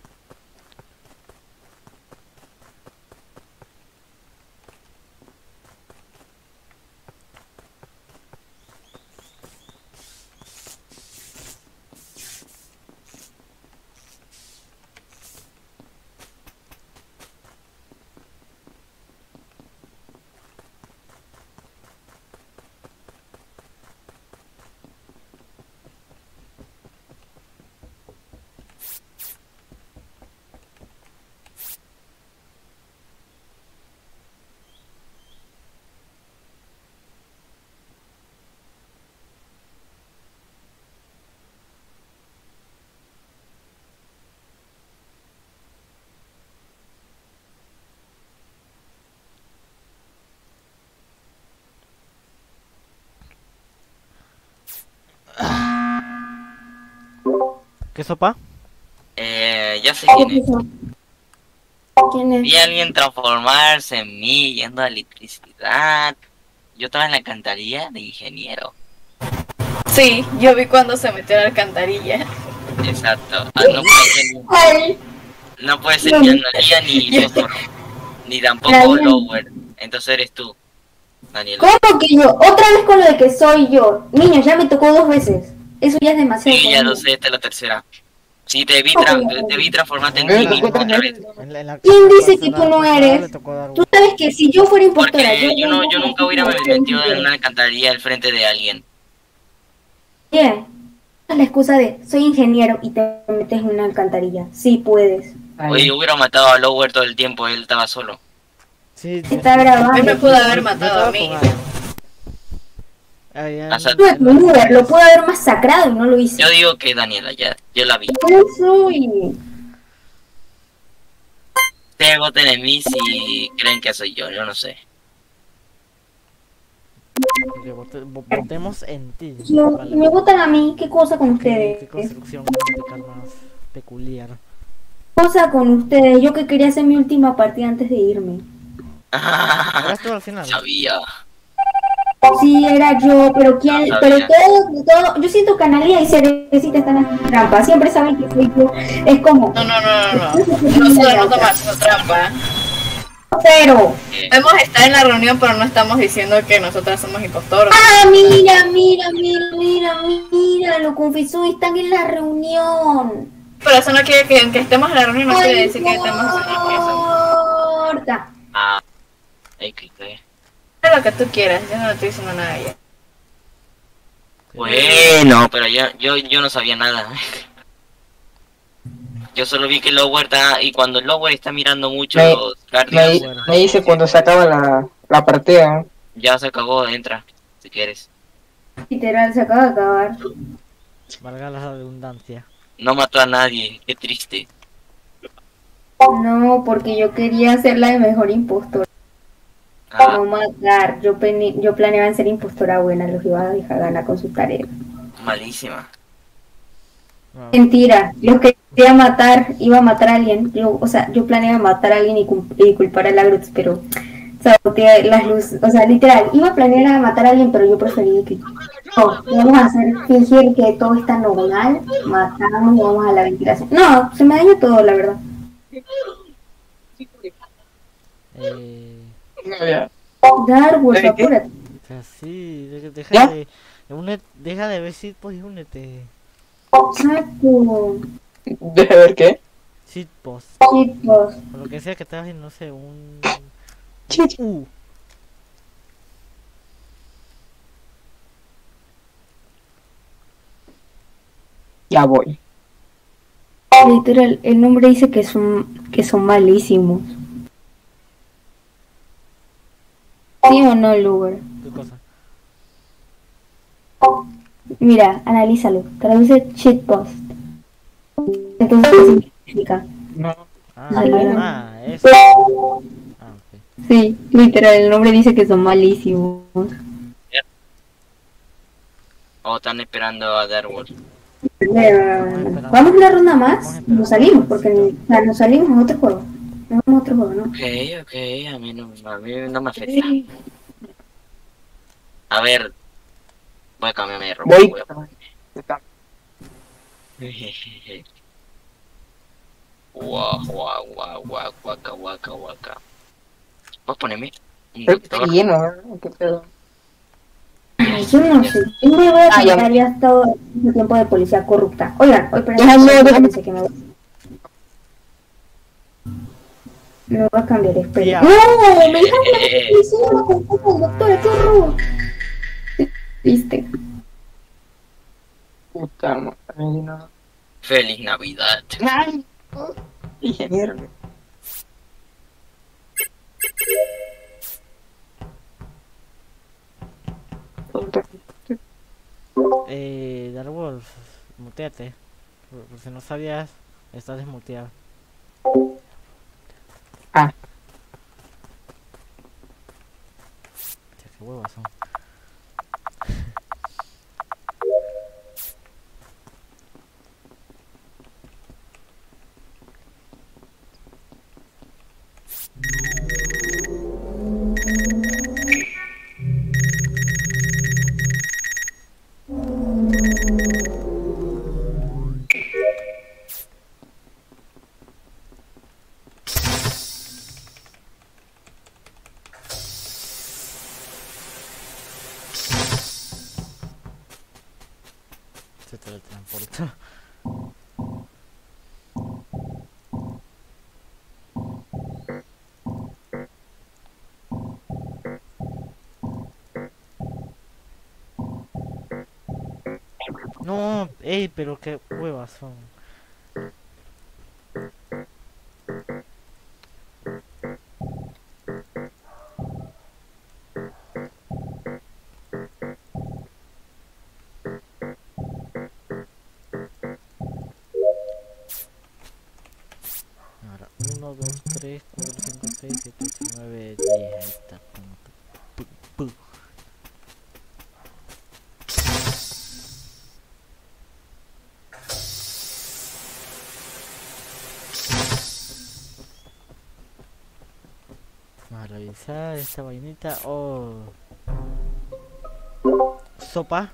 Speaker 1: ¿Qué sopa?
Speaker 6: Ya sé quién es.
Speaker 2: ¿Quién es?
Speaker 6: Vi a alguien transformarse en mí yendo a electricidad. Yo estaba en la alcantarilla de ingeniero.
Speaker 3: Sí, yo vi cuando se metió a la alcantarilla.
Speaker 6: Exacto.
Speaker 2: Ay,
Speaker 6: No puede ser ni Analia ni Fósforo. Ni tampoco
Speaker 2: Nadie.
Speaker 6: Lower. Entonces eres tú, Daniel.
Speaker 2: ¿cómo que yo? Otra vez con lo de que soy yo. Niños, ya me tocó 2 veces. Eso ya es demasiado.
Speaker 6: Sí, ya lo
Speaker 2: conmigo.
Speaker 6: sé, esta es la tercera. Sí, te vi,
Speaker 2: Ok.
Speaker 6: te vi transformarte en
Speaker 4: Me
Speaker 6: ti
Speaker 4: tocó
Speaker 6: mismo otra vez.
Speaker 2: ¿Quién dice
Speaker 1: en
Speaker 2: que
Speaker 1: la
Speaker 2: tú no
Speaker 1: pasada
Speaker 2: eres?
Speaker 1: le tocó dar
Speaker 2: Tú sabes que si yo fuera impostora,
Speaker 6: Porque yo nunca hubiera metido en una alcantarilla al frente de alguien.
Speaker 2: Bien. La excusa de soy ingeniero y te metes en una alcantarilla. Sí puedes.
Speaker 6: Oye, yo hubiera matado a Lower todo el tiempo, él estaba solo.
Speaker 1: Sí,
Speaker 2: Está grabado.
Speaker 3: Él me pudo haber
Speaker 1: yo
Speaker 3: matado a
Speaker 1: estaba
Speaker 3: mí.
Speaker 1: con Alan. Ahí
Speaker 6: O sea,
Speaker 2: Tú eres un Uber, lo pudo haber masacrado y no lo hizo.
Speaker 6: yo digo que Daniela, ya, yo la vi.
Speaker 2: No soy.
Speaker 6: Ustedes voten en mí si creen que soy yo no sé.
Speaker 1: que votemos en ti.
Speaker 2: No,
Speaker 1: Vale.
Speaker 2: me votan a mí. ¿Qué cosa con
Speaker 1: Qué
Speaker 2: ustedes?
Speaker 1: construcción gramatical más peculiar.
Speaker 2: Cosa con ustedes. Yo que quería hacer mi última partida antes de irme.
Speaker 1: ¿Eras tú al final?
Speaker 6: Sabía.
Speaker 2: Sí, era yo, pero quién,
Speaker 6: No
Speaker 2: pero
Speaker 6: sabía.
Speaker 2: todo, yo siento que Analia y Cerecita están haciendo trampa. Siempre saben que soy yo. Es como.
Speaker 3: No. Nosotros no estamos haciendo trampa.
Speaker 2: Pero.
Speaker 3: Podemos estar en la reunión, pero no estamos diciendo que nosotras somos impostoras.
Speaker 2: Ah, mira, lo confesó, están en la reunión.
Speaker 3: Pero eso no quiere que estemos en la reunión, no
Speaker 2: No
Speaker 3: quiere decir que estemos haciendo eso.
Speaker 2: importa.
Speaker 6: Ah, hay que creer.
Speaker 3: Haz lo que tú quieras, yo no le estoy diciendo nada a ella.
Speaker 6: Bueno, pero yo no sabía nada. Yo solo vi que Lower está, y cuando Lower está mirando mucho
Speaker 4: Me-
Speaker 6: los Guardians,
Speaker 4: Me dice cuando se acaba la partida. ¿No?
Speaker 6: ya se acabó, entra, si quieres.
Speaker 2: Literal, se acaba de acabar.
Speaker 1: Valga la redundancia.
Speaker 6: No mató a nadie, qué triste.
Speaker 2: No, porque yo quería ser la de mejor impostora.
Speaker 6: Ah,
Speaker 2: No matar. Yo planeaba en ser impostora buena, los iba a dejar ganar con su tarea.
Speaker 6: malísima.
Speaker 1: No,
Speaker 2: Mentira, los quería matar, iba a matar a alguien. Yo planeaba matar a alguien y culpar a la Grutz, pero saboteé las luces. O sea, literal, iba a planear a matar a alguien, pero yo preferí que no, vamos a hacer fingir que todo está normal, matamos y vamos a la ventilación. No, se me dañó todo, la verdad.
Speaker 4: No, ya.
Speaker 2: Darwin,
Speaker 4: ¿Qué?
Speaker 2: apúrate.
Speaker 1: o sea, sí, deja
Speaker 4: ¿Ya?
Speaker 1: deja de ver pues y únete.
Speaker 2: Exacto.
Speaker 4: Deja ver qué.
Speaker 1: Shitpost.
Speaker 2: Chicos,
Speaker 1: O lo que sea que estés haciendo, no sé, un...
Speaker 4: Chit. Ya voy.
Speaker 2: literal, el nombre dice que son malísimos. ¿Sí o no, Lugar?
Speaker 1: ¿Qué cosa?
Speaker 2: Mira, analízalo. Traduce shitpost. Entonces, ¿qué significa?
Speaker 4: No.
Speaker 1: Eso. Ah, ok.
Speaker 2: Sí, literal, el nombre dice que son malísimos.
Speaker 6: O están esperando a Darwin.
Speaker 2: Vamos una ronda más y nos salimos, porque o sea, nos salimos en otro juego. Nos vamos a otro juego, ¿no?
Speaker 6: Ok, a mí no me afecta. A ver, voy a cambiarme de ropa.
Speaker 4: Voy.
Speaker 6: Guau, guau, guau, guau, guaca, guaca, guaca. ¿Puedes ponerme un
Speaker 4: Creo que está
Speaker 6: doctor?
Speaker 4: lleno, ¿eh? ¿Qué pedo?
Speaker 2: Ay, yo no sé. Yo me voy a cambiar ya todo el tiempo de policía corrupta. Oigan, hoy
Speaker 4: Déjame.
Speaker 2: que me voy a cambiar, espera.
Speaker 1: Ya.
Speaker 2: ¡No! ¡Me dejaron la policía! ¡Doctora, qué horror! ¿Viste?
Speaker 4: Puta madre, no.
Speaker 6: Feliz Navidad.
Speaker 4: Ay, ingeniero.
Speaker 1: Darwolf, muteate. Por si no sabías, estás desmuteado.
Speaker 4: Ah.
Speaker 1: Hostia, qué huevos son. Se teletransporta. No, ey, pero qué huevas son. Ahora, 1, 2, 3, 4, 5, 6, 7, 8, 9, 10. Ahí está. Pu. Vamos a revisar esta vainita. Oh. Sopa.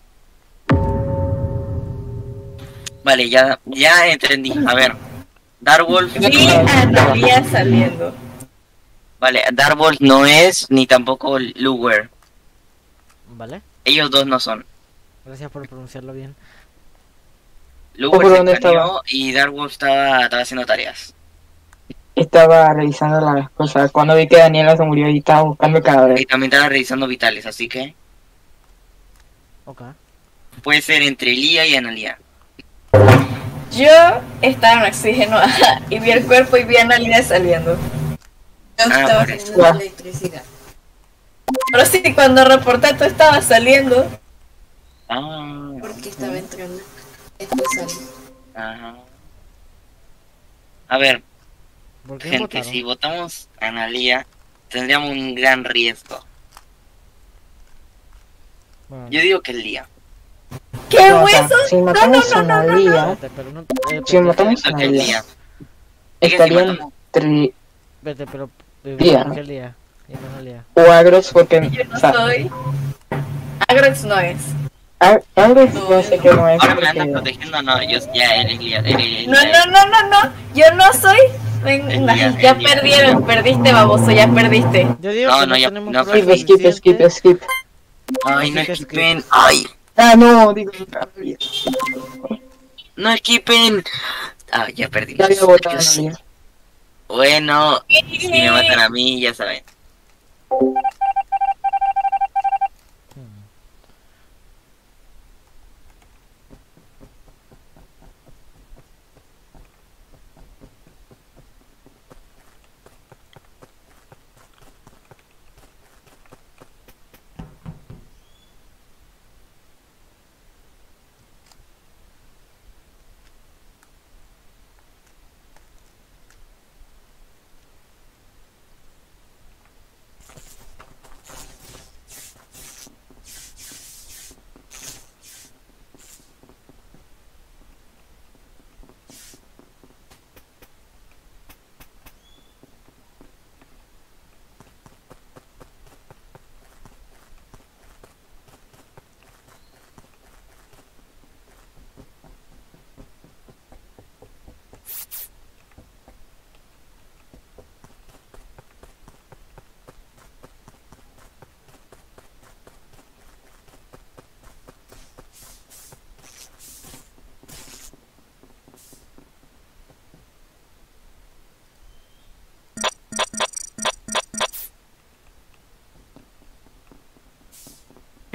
Speaker 6: Vale, ya entendí. A ver, Darwolf.
Speaker 3: Y Analia saliendo.
Speaker 6: Vale, Darwolf no es ni tampoco Luger.
Speaker 1: Vale.
Speaker 6: Ellos dos no son.
Speaker 1: Gracias por pronunciarlo bien.
Speaker 6: Luger
Speaker 4: ¿por
Speaker 6: se
Speaker 4: dónde
Speaker 6: escaneó
Speaker 4: estaba?
Speaker 6: y Darwolf estaba haciendo tareas.
Speaker 4: Estaba revisando las cosas. Cuando vi que Daniela se murió y estaba buscando el cadáver.
Speaker 6: Y también estaba revisando vitales, así que
Speaker 1: Ok.
Speaker 6: puede ser entre Lía y Analia.
Speaker 3: Yo estaba en oxígeno y vi el cuerpo y vi a Analia saliendo.
Speaker 5: Yo estaba
Speaker 6: por eso.
Speaker 5: teniendo la electricidad.
Speaker 3: Pero sí, cuando reporté tú estabas saliendo.
Speaker 6: Ah,
Speaker 5: Porque estaba entrando. Después salí.
Speaker 6: ajá. A ver,
Speaker 1: ¿Por qué
Speaker 6: gente,
Speaker 1: votaron?
Speaker 6: si votamos a Analia, tendríamos un gran riesgo.
Speaker 1: Bueno,
Speaker 6: Yo digo que el Lía.
Speaker 3: ¡Qué
Speaker 4: No, o sea,
Speaker 3: hueso!
Speaker 4: si matamos a Analia,
Speaker 1: espérate, pero no.
Speaker 4: si matamos a
Speaker 6: Siento que el
Speaker 4: Analia,
Speaker 6: Lía. Es que si
Speaker 4: estarían
Speaker 6: matamos-
Speaker 4: entre
Speaker 1: Vete, pero.
Speaker 4: Lía,
Speaker 1: ¿Por
Speaker 4: ¿no?
Speaker 1: qué Lía? Y no es Lía.
Speaker 4: o Agros porque,
Speaker 3: Yo no
Speaker 4: o sea,
Speaker 3: soy. Agrox no es.
Speaker 4: Agros yo sé que no es
Speaker 6: Ahora me andas
Speaker 4: porque
Speaker 6: protegiendo, no, yo ya eres Lía, eres
Speaker 3: No,
Speaker 6: Lía.
Speaker 3: no. Yo no soy. Ven,
Speaker 6: El día,
Speaker 3: ya
Speaker 6: el día.
Speaker 3: perdieron, perdiste, baboso, ya perdiste.
Speaker 1: Yo digo
Speaker 6: No,
Speaker 1: que
Speaker 6: no,
Speaker 1: no
Speaker 6: ya-
Speaker 1: tenemos
Speaker 6: no,
Speaker 1: pruebas
Speaker 4: skip.
Speaker 1: suficientes.
Speaker 6: Ay, no
Speaker 1: Así que
Speaker 6: esquipen. Ay,
Speaker 4: Ah, no, digo,
Speaker 6: no esquipen. Ah, ya perdí.
Speaker 4: ya había votado a
Speaker 6: Dios.
Speaker 4: Analia.
Speaker 6: Bueno, si me matan a mí, ya saben.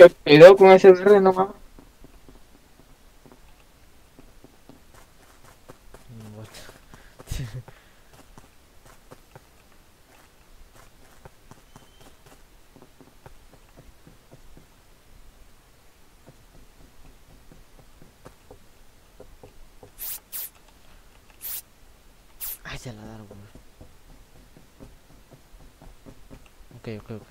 Speaker 4: ¿Qué pedo con ese verde nomás?
Speaker 1: What? Ay, ya la Dark Wolf. Ok.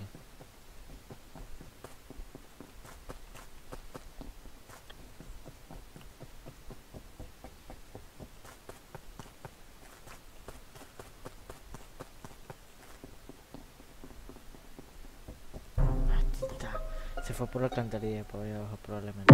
Speaker 1: Maldita. Se fue por la alcantarilla, por ahí abajo probablemente.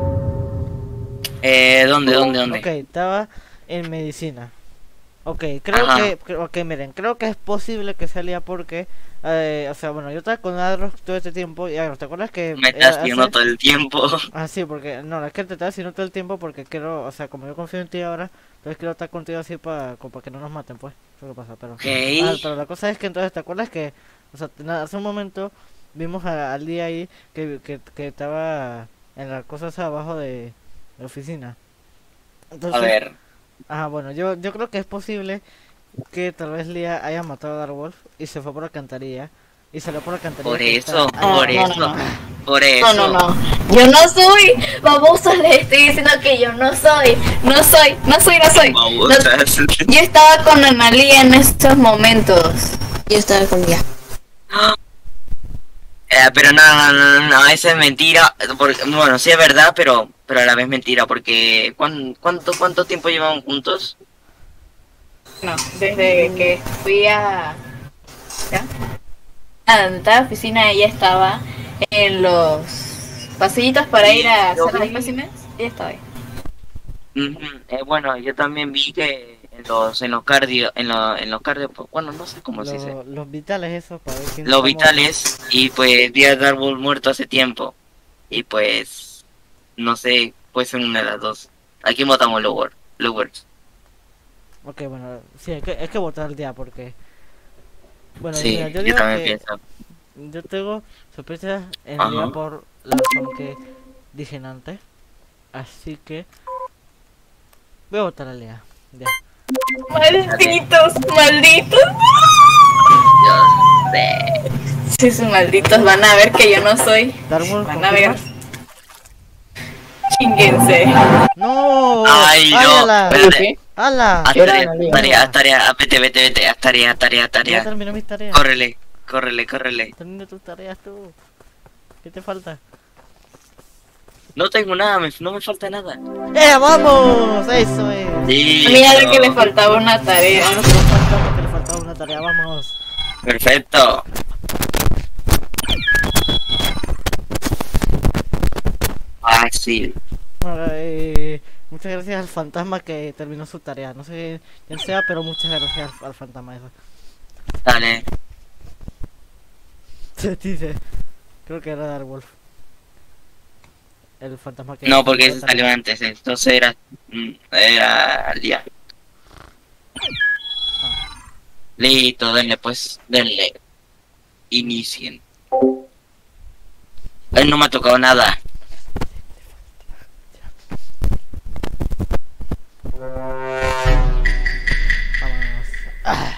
Speaker 6: ¿Dónde?
Speaker 1: Ok, estaba en medicina. Ok, creo
Speaker 6: Ajá.
Speaker 1: ok, miren, creo que es posible que salía porque, o sea, bueno, yo estaba con Adros todo este tiempo y Adros, ¿te acuerdas que
Speaker 6: Me estás viendo todo el tiempo.
Speaker 1: Ah, sí, porque, no, es que te estaba haciendo todo el tiempo porque quiero, o sea, como yo confío en ti ahora, entonces quiero estar contigo así para que no nos maten, pues, eso que pasa, pero...
Speaker 6: Ok.
Speaker 1: Pero la cosa es que entonces, ¿te acuerdas que, o sea, hace un momento vimos al día ahí que estaba en las cosas abajo de la oficina?
Speaker 6: A ver.
Speaker 1: Ajá, bueno, yo creo que es posible que tal vez Lía haya matado a Darwolf y se fue por la alcantarilla y salió por la alcantarilla
Speaker 6: Por
Speaker 1: que
Speaker 6: eso,
Speaker 1: está
Speaker 3: No,
Speaker 6: por
Speaker 1: ahí.
Speaker 3: no,
Speaker 6: eso,
Speaker 3: no, no.
Speaker 6: por eso.
Speaker 3: No. Yo no soy babosa, les estoy diciendo que yo no soy. No soy.
Speaker 6: Babosas.
Speaker 3: Yo estaba con Analia en estos momentos. Yo estaba con ella.
Speaker 6: Pero no, esa es mentira. Bueno, sí es verdad, pero a la vez mentira, porque ¿cuánto tiempo llevan juntos?
Speaker 3: No, desde que fui a... ¿Ya? A donde estaba la oficina, ella estaba en los pasillitos para ir a hacer los especímenes. Ella estaba ahí.
Speaker 6: Ujú. Bueno, yo también vi que en los cardio, pues, bueno, no sé cómo se dice.
Speaker 1: Los vitales esos para ver quién
Speaker 6: Los
Speaker 1: está
Speaker 6: vitales, y pues vi a Darwolf muerto hace tiempo. Y pues, no sé, puede ser una de las dos. Aquí votamos Lowers.
Speaker 1: muerto. Ok, bueno, sí, hay que votar al día porque... Bueno,
Speaker 6: Sí,
Speaker 1: mira, yo
Speaker 6: yo
Speaker 1: digo
Speaker 6: también
Speaker 1: que
Speaker 6: pienso.
Speaker 1: yo tengo sospechas en
Speaker 6: Ajá.
Speaker 1: Lía por la razón que dije antes. Así que... voy a votar a Lía. Ya.
Speaker 3: Malditos.
Speaker 6: Yo sé.
Speaker 3: Sí, sus malditos van a ver que yo no soy.
Speaker 1: Darwolf,
Speaker 3: Van a ver.
Speaker 1: ¿confirmas?
Speaker 3: Chinguense.
Speaker 1: ¡No!
Speaker 6: Ay, no.
Speaker 1: ¡Ala!
Speaker 4: ¿Pero qué?
Speaker 1: ¡Ala!
Speaker 4: Era Analia.
Speaker 6: Haz tarea, vete, haz tarea.
Speaker 1: Ya terminé mis tareas.
Speaker 6: Córrele.
Speaker 1: Termina tus tareas tú. ¿Qué te falta?
Speaker 6: No tengo nada, no me falta nada.
Speaker 1: ¡Vamos! ¡Eso es!
Speaker 6: Sí,
Speaker 3: Mira que le faltaba una tarea.
Speaker 1: Claro que le falta porque le faltaba una tarea, vamos.
Speaker 6: Perfecto. Fácil.
Speaker 1: Bueno, muchas gracias al fantasma que terminó su tarea. No sé quién sea, pero muchas gracias al fantasma eso.
Speaker 6: Dale.
Speaker 1: Se dice. Creo que era Darwolf. El fantasma que...
Speaker 6: No, porque
Speaker 1: terminó
Speaker 6: ese
Speaker 1: la tarea.
Speaker 6: salió antes, entonces era al día. Listo, denle. Inicien. No me ha tocado nada.
Speaker 1: Vámonos. Ah.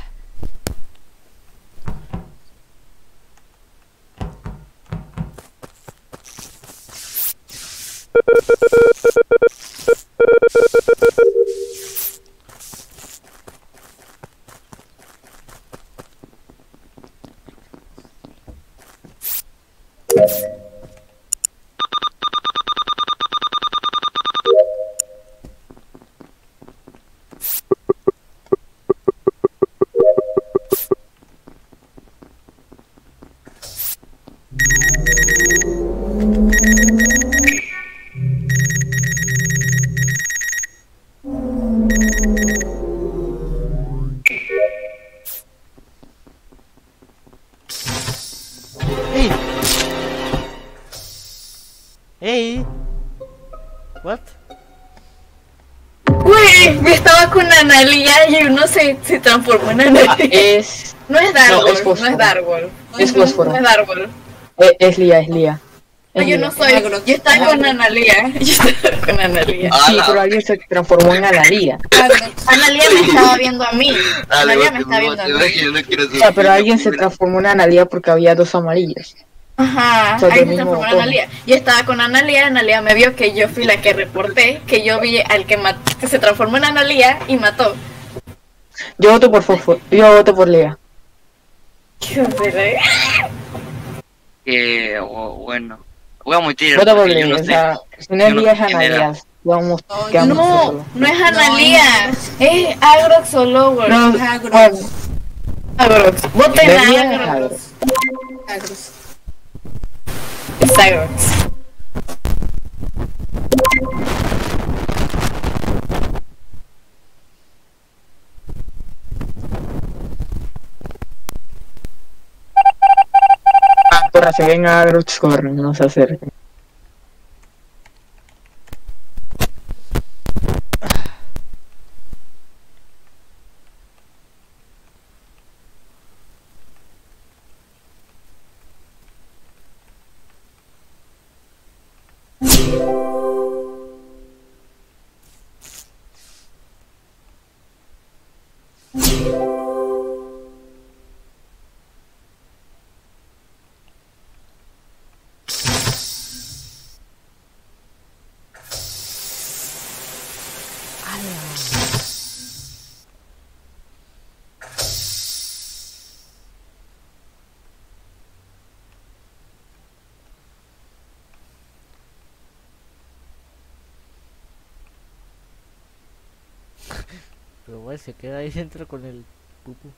Speaker 1: ¡Ey! ¡Ey! ¿What?
Speaker 3: Uy, yo estaba con Analia y uno se transformó en Analia.
Speaker 4: Es
Speaker 3: No es Darwolf,
Speaker 4: es fósforo.
Speaker 3: no es Darwolf.
Speaker 4: Es fósforo.
Speaker 3: No es Darwolf.
Speaker 4: Es Lía.
Speaker 3: yo no soy. Yo estaba con Analia. Yo estaba con Analia.
Speaker 4: Sí, pero alguien se transformó en Analia.
Speaker 3: Analia me estaba viendo a mí. Analia me estaba viendo a mí.
Speaker 6: Yo no quiero
Speaker 4: O sea, pero alguien se transformó en Analia porque había dos amarillas.
Speaker 3: Ajá,
Speaker 4: O sea,
Speaker 3: ahí
Speaker 4: del
Speaker 3: se
Speaker 4: mismo
Speaker 3: transformó en
Speaker 4: tono.
Speaker 3: Analia. Yo estaba con Analia, Analia me vio que yo fui la que reporté, que yo vi al que se transformó en Analia y mató.
Speaker 4: Yo voto por Fosfo, yo voto por Lea.
Speaker 3: Qué horrible.
Speaker 6: Bueno. Voy a mutear
Speaker 4: Voto por
Speaker 6: porque yo
Speaker 4: Lea,
Speaker 6: no
Speaker 4: o
Speaker 6: sé.
Speaker 4: sea, si no
Speaker 6: yo
Speaker 4: es
Speaker 6: no
Speaker 4: Lea
Speaker 6: sé
Speaker 4: es
Speaker 6: quién era.
Speaker 4: Analia. Vamos,
Speaker 5: No,
Speaker 4: quedamos
Speaker 3: No,
Speaker 4: solo.
Speaker 3: no es
Speaker 5: No,
Speaker 3: Analia,
Speaker 5: es
Speaker 3: es Agrox o Lower.
Speaker 4: No,
Speaker 5: Agrox.
Speaker 4: bueno,
Speaker 3: Agrox, voten
Speaker 4: de
Speaker 3: a
Speaker 4: Lea es
Speaker 3: Agrox.
Speaker 5: Agrox.
Speaker 3: Es Agrox.
Speaker 4: porra, se ven a Grox, corren, no se acerquen.
Speaker 1: Pero bueno, se queda ahí dentro con el pupu.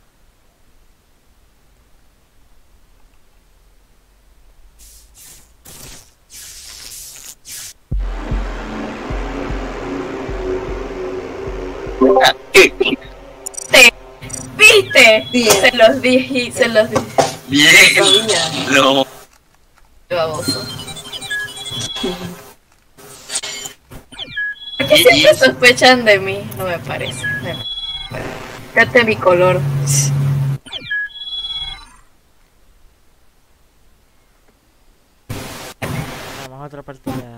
Speaker 3: ¿Viste?
Speaker 5: Sí.
Speaker 3: Se los dije, se los dije.
Speaker 6: Bien. No.
Speaker 3: Qué baboso. Porque siempre sospechan de mí, no me parece. Fíjate mi color.
Speaker 1: Vamos a otra partida.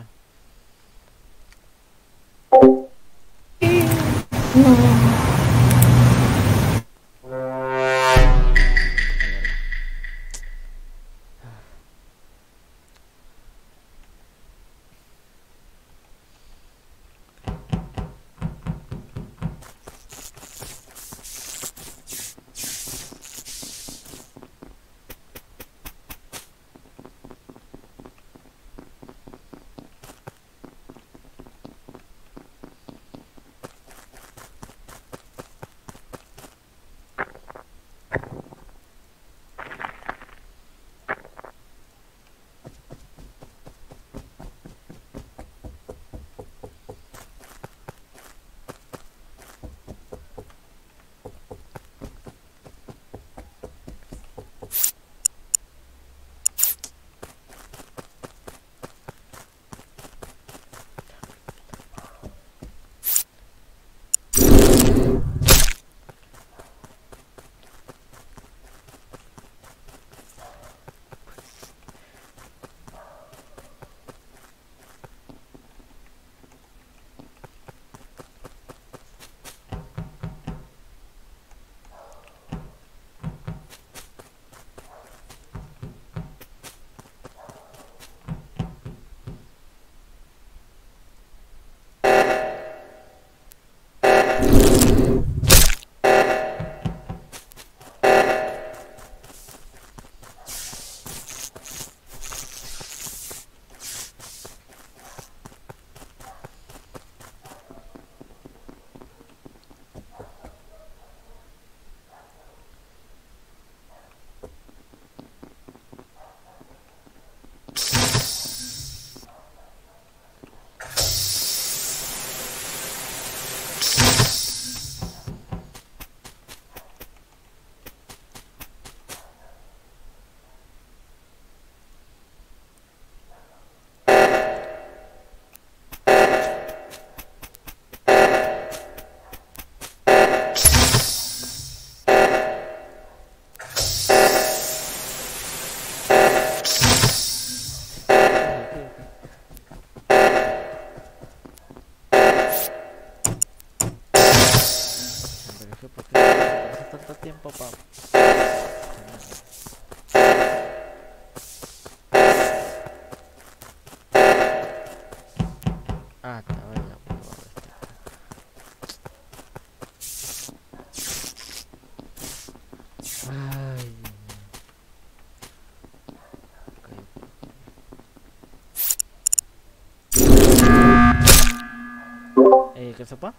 Speaker 1: que sepa.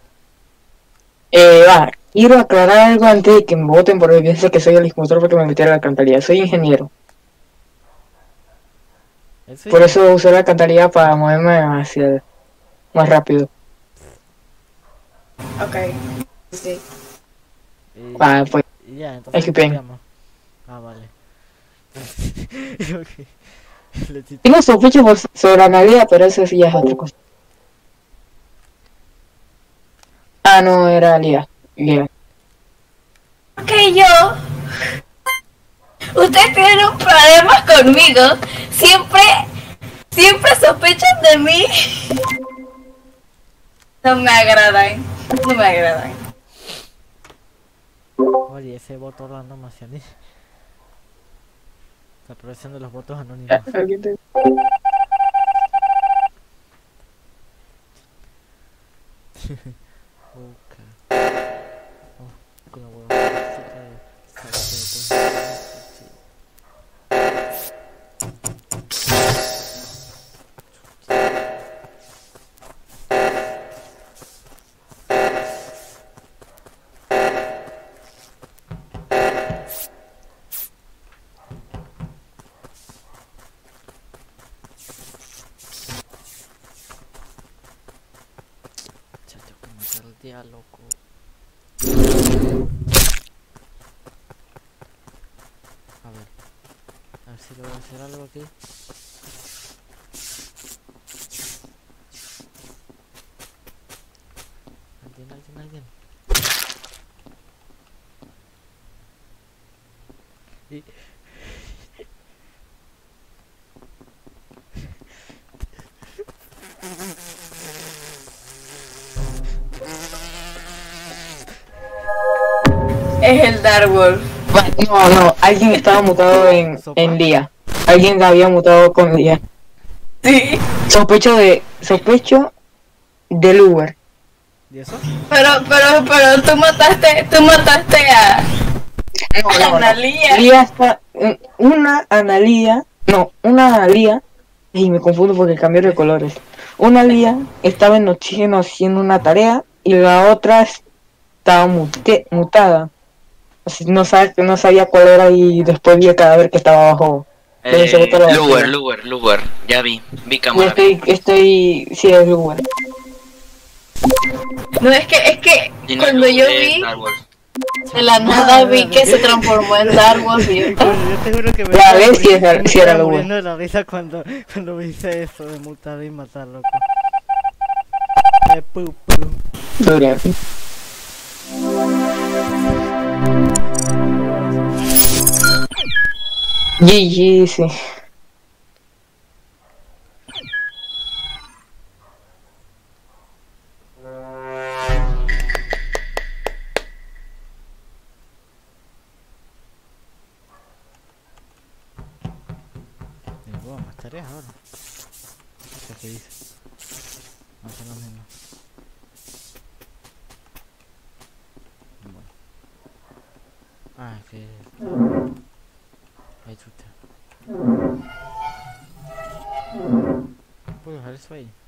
Speaker 4: Quiero aclarar algo antes de que me voten porque pienso que soy el instructor porque me metí a la alcantarilla. Soy ingeniero.
Speaker 1: Eso
Speaker 4: Por
Speaker 1: ya.
Speaker 4: eso usé la alcantarilla para moverme hacia más rápido.
Speaker 3: Ok. Sí.
Speaker 4: Pues
Speaker 1: Y ya, entonces
Speaker 4: qué pena.
Speaker 1: cambiamos. Ah, vale. Ok. Lechita.
Speaker 4: Tengo sospecho sobre Analia, pero eso sí ya es otra cosa. Ah, no, era Lía. Lía.
Speaker 3: Ok, yo. Ustedes tienen un problema conmigo. Siempre sospechan de mí. No me agradan. No me agradan.
Speaker 1: Oye, ese voto random hacia mí. Está aprovechando los votos anónimos. Ok. Oh, con la huevada. Chacho, como que el día loco. A ver si logro hacer algo aquí. ¿Alguien? Y...
Speaker 3: Es el Dark Wolf.
Speaker 4: No, alguien estaba mutado en Lía. Alguien había mutado con Lía.
Speaker 3: Sí.
Speaker 4: Sospecho del Uber.
Speaker 1: ¿Y eso?
Speaker 3: Pero tú mataste a Analia.
Speaker 4: Lía está una Analia, y me confundo porque cambió de colores. Una Lía estaba en oxígeno haciendo una tarea y la otra estaba mutada. Así, no sabía cuál era y después vi el cadáver que estaba abajo.
Speaker 6: Lugar, ya vi cámara.
Speaker 4: Sí, es Uber.
Speaker 3: No, es que
Speaker 6: Y no
Speaker 3: cuando
Speaker 6: es
Speaker 3: yo
Speaker 6: Lugar,
Speaker 3: vi,
Speaker 6: es Star Wars.
Speaker 3: de la nada vi que se transformó en Dark Wolf y yo,
Speaker 1: Yo te juro que me
Speaker 4: La
Speaker 1: estaba
Speaker 4: vez sí
Speaker 1: muriendo-
Speaker 4: era-
Speaker 1: me
Speaker 4: sí era
Speaker 1: estaba
Speaker 4: el
Speaker 1: muriendo de la risa cuando me hice eso de mutar y matar, loco. Pu.
Speaker 4: Dura. GG, sí.
Speaker 1: Tengo más tareas ahora. No sé qué dice. No son las mismas. Bueno. Ah, que... Ahí chuta. ¿Puedo dejar eso ahí?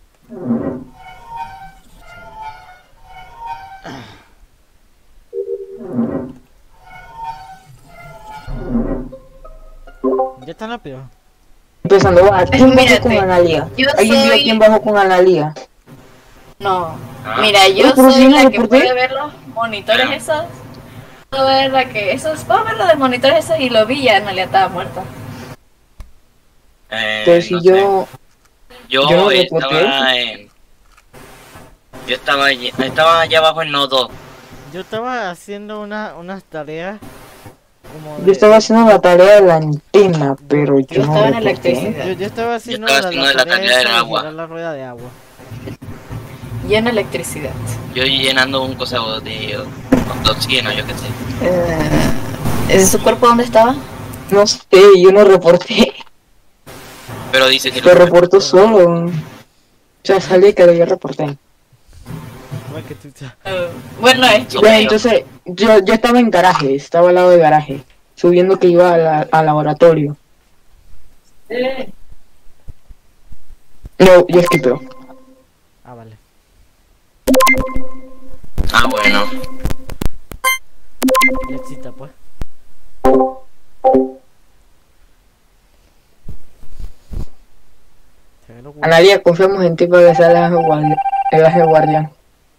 Speaker 1: ¿Ya tan rápido?
Speaker 4: Empezando, ¿quién bajó
Speaker 3: Mírate,
Speaker 4: con Analia?
Speaker 3: yo
Speaker 4: ¿Alguien vio
Speaker 3: soy-
Speaker 4: quién bajó con Analia?
Speaker 3: no. Mira, yo
Speaker 4: Pero si
Speaker 3: soy
Speaker 4: no
Speaker 3: la
Speaker 4: lo
Speaker 3: que
Speaker 4: reporté.
Speaker 3: puede ver los monitores esos. Puedo ver puedo ver los de monitores esos y lo vi, ya Analia estaba muerta.
Speaker 4: Pero si
Speaker 6: No sé.
Speaker 4: yo
Speaker 6: Yo
Speaker 4: no reporté.
Speaker 6: estaba allá abajo en nodo 2.
Speaker 1: Yo estaba haciendo unas tareas como
Speaker 4: Yo estaba haciendo la tarea de la antena, pero
Speaker 3: Yo
Speaker 4: yo no
Speaker 3: estaba en
Speaker 4: reporté.
Speaker 3: electricidad.
Speaker 1: Yo estaba haciendo
Speaker 6: estaba haciendo la tarea del
Speaker 1: esa de
Speaker 6: agua.
Speaker 1: girar la rueda de agua.
Speaker 3: Y en electricidad.
Speaker 6: Yo llenando un cosa de oxígeno, yo qué sé.
Speaker 3: ¿Ese su cuerpo dónde estaba?
Speaker 4: No sé, yo no reporté.
Speaker 6: Pero dice que
Speaker 4: Lo reportó solo. O sea, salí que yo reporté.
Speaker 1: Igual que tú, cha.
Speaker 3: Bueno, es
Speaker 6: Ok.
Speaker 4: Ya, entonces, yo estaba en garaje, estaba al lado del garaje, subiendo que iba al laboratorio. No, yo esquipeo.
Speaker 1: Ah, vale.
Speaker 6: Ah, bueno.
Speaker 1: Lechita, pues. Se ve lo guapo.
Speaker 4: Analia, confiamos en ti para que seas el ángel guardián.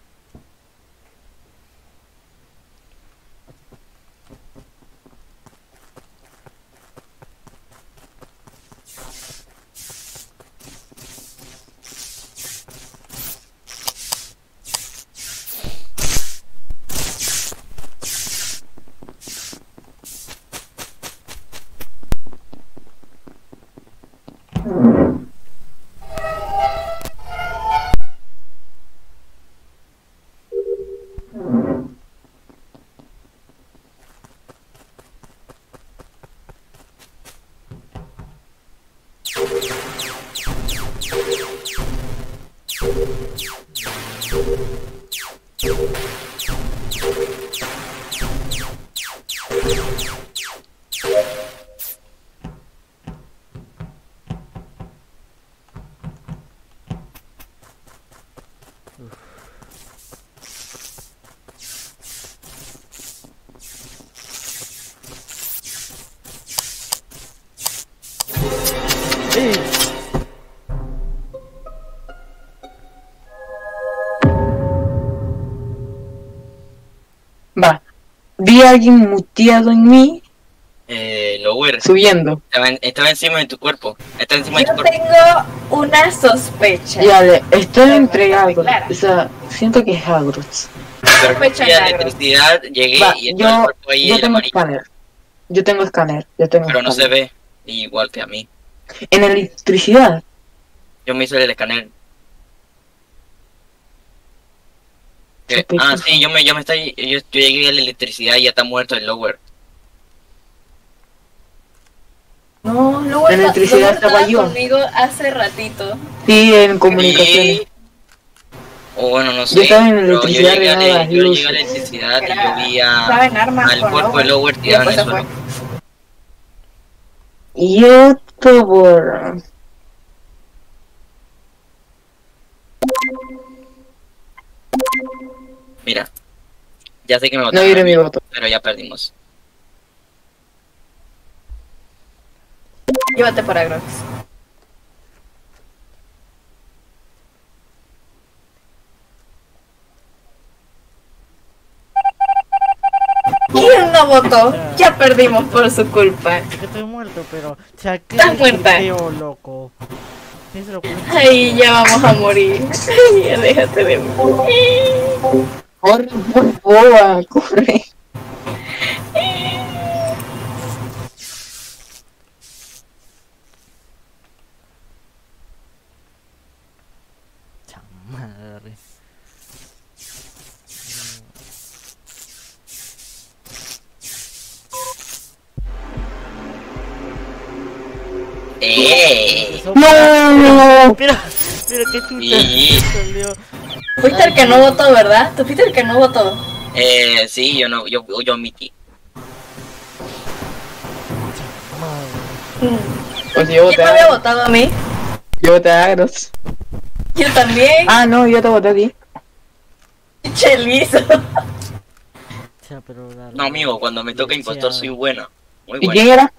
Speaker 4: Va. Vi a alguien muteado en mí
Speaker 6: Lower.
Speaker 4: subiendo.
Speaker 6: Estaba encima de tu cuerpo. Estaba encima de tu
Speaker 3: Yo
Speaker 6: cuerpo.
Speaker 3: tengo una sospecha.
Speaker 4: Y dale, estoy
Speaker 3: Pero
Speaker 4: entregado.
Speaker 3: bastante clara.
Speaker 4: O sea, siento que es Agrox.
Speaker 6: Pero
Speaker 3: Sospecha
Speaker 6: fui a
Speaker 3: negro.
Speaker 6: electricidad, llegué
Speaker 4: Va,
Speaker 6: y estaba el
Speaker 4: yo,
Speaker 6: cuerpo ahí
Speaker 4: yo
Speaker 6: en
Speaker 4: tengo
Speaker 6: amarillo.
Speaker 4: escáner. Yo tengo escáner. Yo tengo
Speaker 6: Pero no se
Speaker 4: escáner.
Speaker 6: ve. Igual que a mí.
Speaker 4: En electricidad.
Speaker 6: Yo me hice el escáner.
Speaker 4: Sospechoso.
Speaker 6: Sí, yo llegué a la electricidad y ya está muerto el Lower.
Speaker 3: No, luego
Speaker 4: En electricidad estaba yo.
Speaker 3: conmigo hace ratito.
Speaker 4: Sí, en comunicaciones.
Speaker 6: O bueno, no sé.
Speaker 4: Yo estaba en
Speaker 6: pero
Speaker 4: electricidad arreglando las
Speaker 6: yo llegué a
Speaker 4: luces.
Speaker 6: la electricidad y
Speaker 3: Era-
Speaker 6: yo vi
Speaker 3: Estaba en armas
Speaker 6: al
Speaker 3: con
Speaker 6: cuerpo de Lower
Speaker 3: y
Speaker 6: tirado en
Speaker 3: después
Speaker 6: el
Speaker 3: se fue.
Speaker 6: suelo.
Speaker 4: YouTuber.
Speaker 6: Mira. Ya sé que me
Speaker 4: No
Speaker 6: votaron
Speaker 4: diré
Speaker 6: a mí,
Speaker 4: mi voto.
Speaker 6: pero ya perdimos.
Speaker 3: Llévate por Agrox. ¿Quién no votó? Ya perdimos por su culpa.
Speaker 1: Sé que estoy muerto, pero... Chaque
Speaker 3: Estás muerta.
Speaker 1: loco. ¿Quién se lo puso?
Speaker 3: Ay, ya vamos a morir. Ay, ya déjate de morir.
Speaker 4: Corre, por boba, corre.
Speaker 1: Chamadre. Eso-
Speaker 4: No.
Speaker 1: Mira, mira qué chucha.
Speaker 6: Y-
Speaker 1: Salió.
Speaker 3: Fuiste el que no votó, ¿verdad? Tú fuiste el que no votó.
Speaker 6: Sí, yo no, yo omití.
Speaker 1: Madre.
Speaker 4: Pues yo
Speaker 3: ¿Quién
Speaker 4: voté
Speaker 3: me había
Speaker 4: a,
Speaker 3: votado a mí?
Speaker 4: yo voté a Agrox.
Speaker 3: Yo también.
Speaker 4: Ah, no, yo te voté a ti.
Speaker 3: Chelizo.
Speaker 1: O sea, pero dale.
Speaker 6: No, amigo, cuando me toca impostor soy bueno. Muy
Speaker 4: ¿Y
Speaker 6: bueno.
Speaker 4: quién era?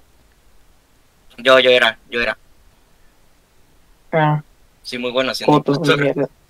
Speaker 6: Yo era.
Speaker 4: Ah,
Speaker 6: Soy muy bueno haciendo
Speaker 4: fotos de
Speaker 6: impostor.
Speaker 4: mierda.